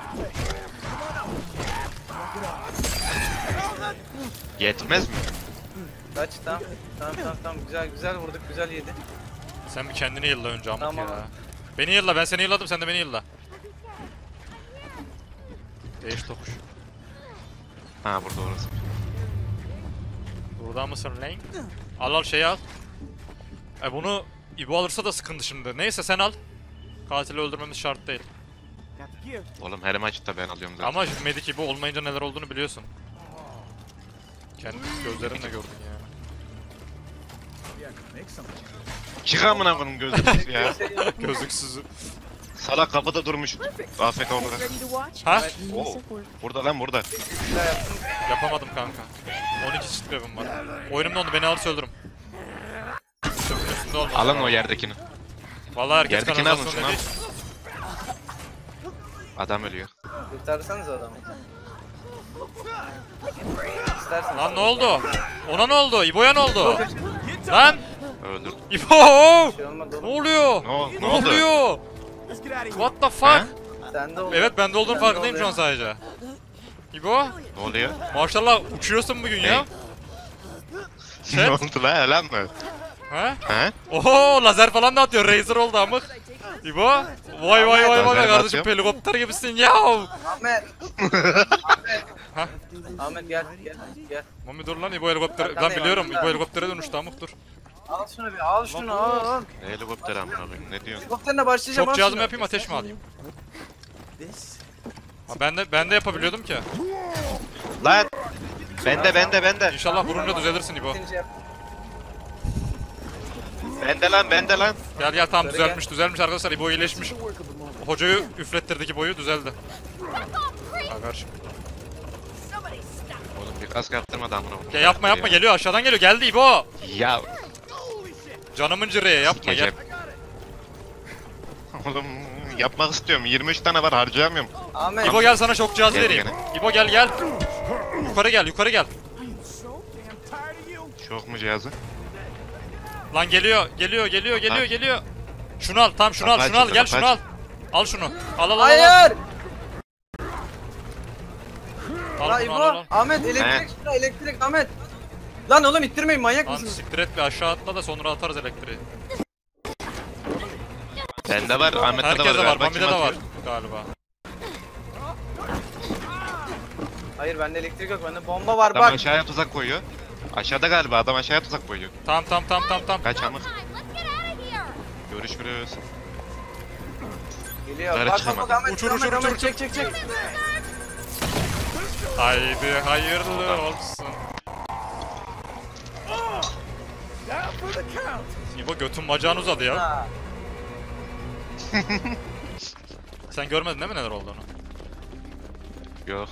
Speaker 3: Yetmez mi?
Speaker 1: Kaç tamam güzel vurduk güzel yedi.
Speaker 2: Sen bir kendini yılla önce amık
Speaker 1: Tamam.
Speaker 2: ya. Beni yılla, ben seni yılladım, sen de beni yılla. Değiş tokuş.
Speaker 3: Ha burada orası.
Speaker 2: Burada mısın lan? Al şeyi al. Bunu İbo alırsa da sıkıntı şimdi. Neyse sen al. Katili öldürmemiz şart değil.
Speaker 6: Got the gear.
Speaker 3: Oğlum her maçta ben alıyorum zaten.
Speaker 2: Ama şimdi Medik İbo olmayınca neler olduğunu biliyorsun. Kendi gözlerinle gördün yani.
Speaker 3: Çık amına koyayım gözünüzü ya.
Speaker 2: Gözlüksüzü.
Speaker 3: Salak kapıda durmuş. AFK olarak.
Speaker 5: Ready to watch?
Speaker 2: Ha?
Speaker 3: Oo. Burada lan burada.
Speaker 2: Yapamadım kanka. 12 çift grevim var. Oyunum dondu, beni alırsa öldürürüm. Çöpün üstünde olmaz.
Speaker 3: Alın o yerdekini.
Speaker 2: Vallahi herkes
Speaker 3: Yerdekini alın
Speaker 2: kanalizasyon
Speaker 3: şunu al.
Speaker 2: dediği.
Speaker 3: Adam ölüyor.
Speaker 1: Kurtarsanız adamı. İstersen.
Speaker 2: Lan ne oldu? Ona ne oldu? İbo'ya ne oldu? Lan!
Speaker 3: Öldür.
Speaker 2: İbo!
Speaker 1: Bir şey olmadı
Speaker 2: Ne
Speaker 1: oğlum.
Speaker 2: oluyor?
Speaker 3: Ne
Speaker 2: Ne
Speaker 3: oldu?
Speaker 2: oluyor?
Speaker 6: Let's get out of here.
Speaker 2: What the fuck?
Speaker 3: Ha?
Speaker 1: Sende oldu.
Speaker 2: Evet bende olduğunu
Speaker 1: Sende
Speaker 2: farkındayım şu an
Speaker 1: oluyor.
Speaker 2: sadece. İbo,
Speaker 3: Ne oluyor?
Speaker 2: maşallah uçuyorsun bugün ya.
Speaker 3: Ne
Speaker 2: Chat?
Speaker 3: oldu lan ölen mi?
Speaker 2: Ha?
Speaker 3: He?
Speaker 2: Oho lazer falan da atıyor. Razer oldu amık. İbo, vay
Speaker 3: Lazer
Speaker 2: kardeşim
Speaker 3: atıyor.
Speaker 2: helikopter gibisin ya.
Speaker 1: Ahmet.
Speaker 2: Ha?
Speaker 1: Ahmet gel.
Speaker 2: Mami dur lan İbo helikopter. Ben
Speaker 1: Arkandayım,
Speaker 2: biliyorum
Speaker 1: arkanda.
Speaker 2: İbo helikoptere dönüştü amık dur.
Speaker 1: Al şunu bir al şunu al.
Speaker 3: Ne helikopter amına koyayım ne diyorsun?
Speaker 1: Helikopterine başlayacağım.
Speaker 2: Şok
Speaker 1: al
Speaker 2: cihazımı
Speaker 1: şunu.
Speaker 2: yapayım ateş mi alayım?
Speaker 6: This.
Speaker 2: Ha, ben de yapabiliyordum ki.
Speaker 3: Lan! Bende.
Speaker 2: İnşallah vurunca düzelirsin İbo.
Speaker 1: İkinci yap.
Speaker 3: Bende lan.
Speaker 2: Gel tamam
Speaker 1: Yukarı
Speaker 2: düzelmiş arkadaşlar İbo iyileşmiş. Hocayı üflettirdik İbo'yu düzeldi. Ha karşı.
Speaker 3: Oğlum bir kask yaptırmadı amına koyayım.
Speaker 2: Ya yapma geliyor aşağıdan geliyor geldi İbo.
Speaker 3: Ya
Speaker 2: Canımın cireği yapma gel.
Speaker 3: sikeceğim. Oğlum yapmak istiyorum. 23 tane var harcayamıyorum.
Speaker 1: Ahmet.
Speaker 2: İbo gel sana şok cihazı
Speaker 3: Gel
Speaker 2: vereyim.
Speaker 3: gene.
Speaker 2: İbo gel. Yukarı gel.
Speaker 3: Çok mu cihazı?
Speaker 2: Lan geliyor. Şunu al şunu al
Speaker 3: Kapı
Speaker 2: gel
Speaker 3: açıldı,
Speaker 2: şunu
Speaker 3: kapı
Speaker 2: al. Al şunu. Al.
Speaker 1: Hayır.
Speaker 2: Al
Speaker 1: La
Speaker 2: bunu,
Speaker 1: İbo.
Speaker 2: al.
Speaker 1: Ahmet elektrik şuna elektrik Ahmet. Lan oğlum ittirmeyin manyak
Speaker 2: Lan
Speaker 1: mısınız?
Speaker 2: siktir et bir aşağı atla da sonra atarız elektriği.
Speaker 3: Bende var, Ahmet'te de var.
Speaker 2: Herkese var,
Speaker 3: galiba.
Speaker 2: Mami'de
Speaker 3: Kim
Speaker 2: de var
Speaker 3: atıyor?
Speaker 2: galiba.
Speaker 1: Hayır bende elektrik yok bende bomba var
Speaker 3: Adam
Speaker 1: bak.
Speaker 3: aşağıya tuzak koyuyor. Aşağıda galiba adam aşağıya tuzak koyuyor.
Speaker 2: Tamam.
Speaker 3: Kaç amık.
Speaker 4: Let's get out of here.
Speaker 3: Görüşürüz.
Speaker 1: Geliyor.
Speaker 3: Yukarı
Speaker 1: Bak
Speaker 3: çıkamadım.
Speaker 1: Ahmet.
Speaker 2: Uçur,
Speaker 1: Ahmet,
Speaker 2: uçur,
Speaker 1: Ahmet,
Speaker 2: uçur.
Speaker 1: Çek.
Speaker 2: Haydi hayırlı olsun. İbo götün bacağın uzadı ya.
Speaker 1: Ha.
Speaker 2: Sen görmedin değil mi neler olduğunu?
Speaker 3: Yok.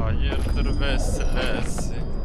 Speaker 2: Hayırdır vesilesi.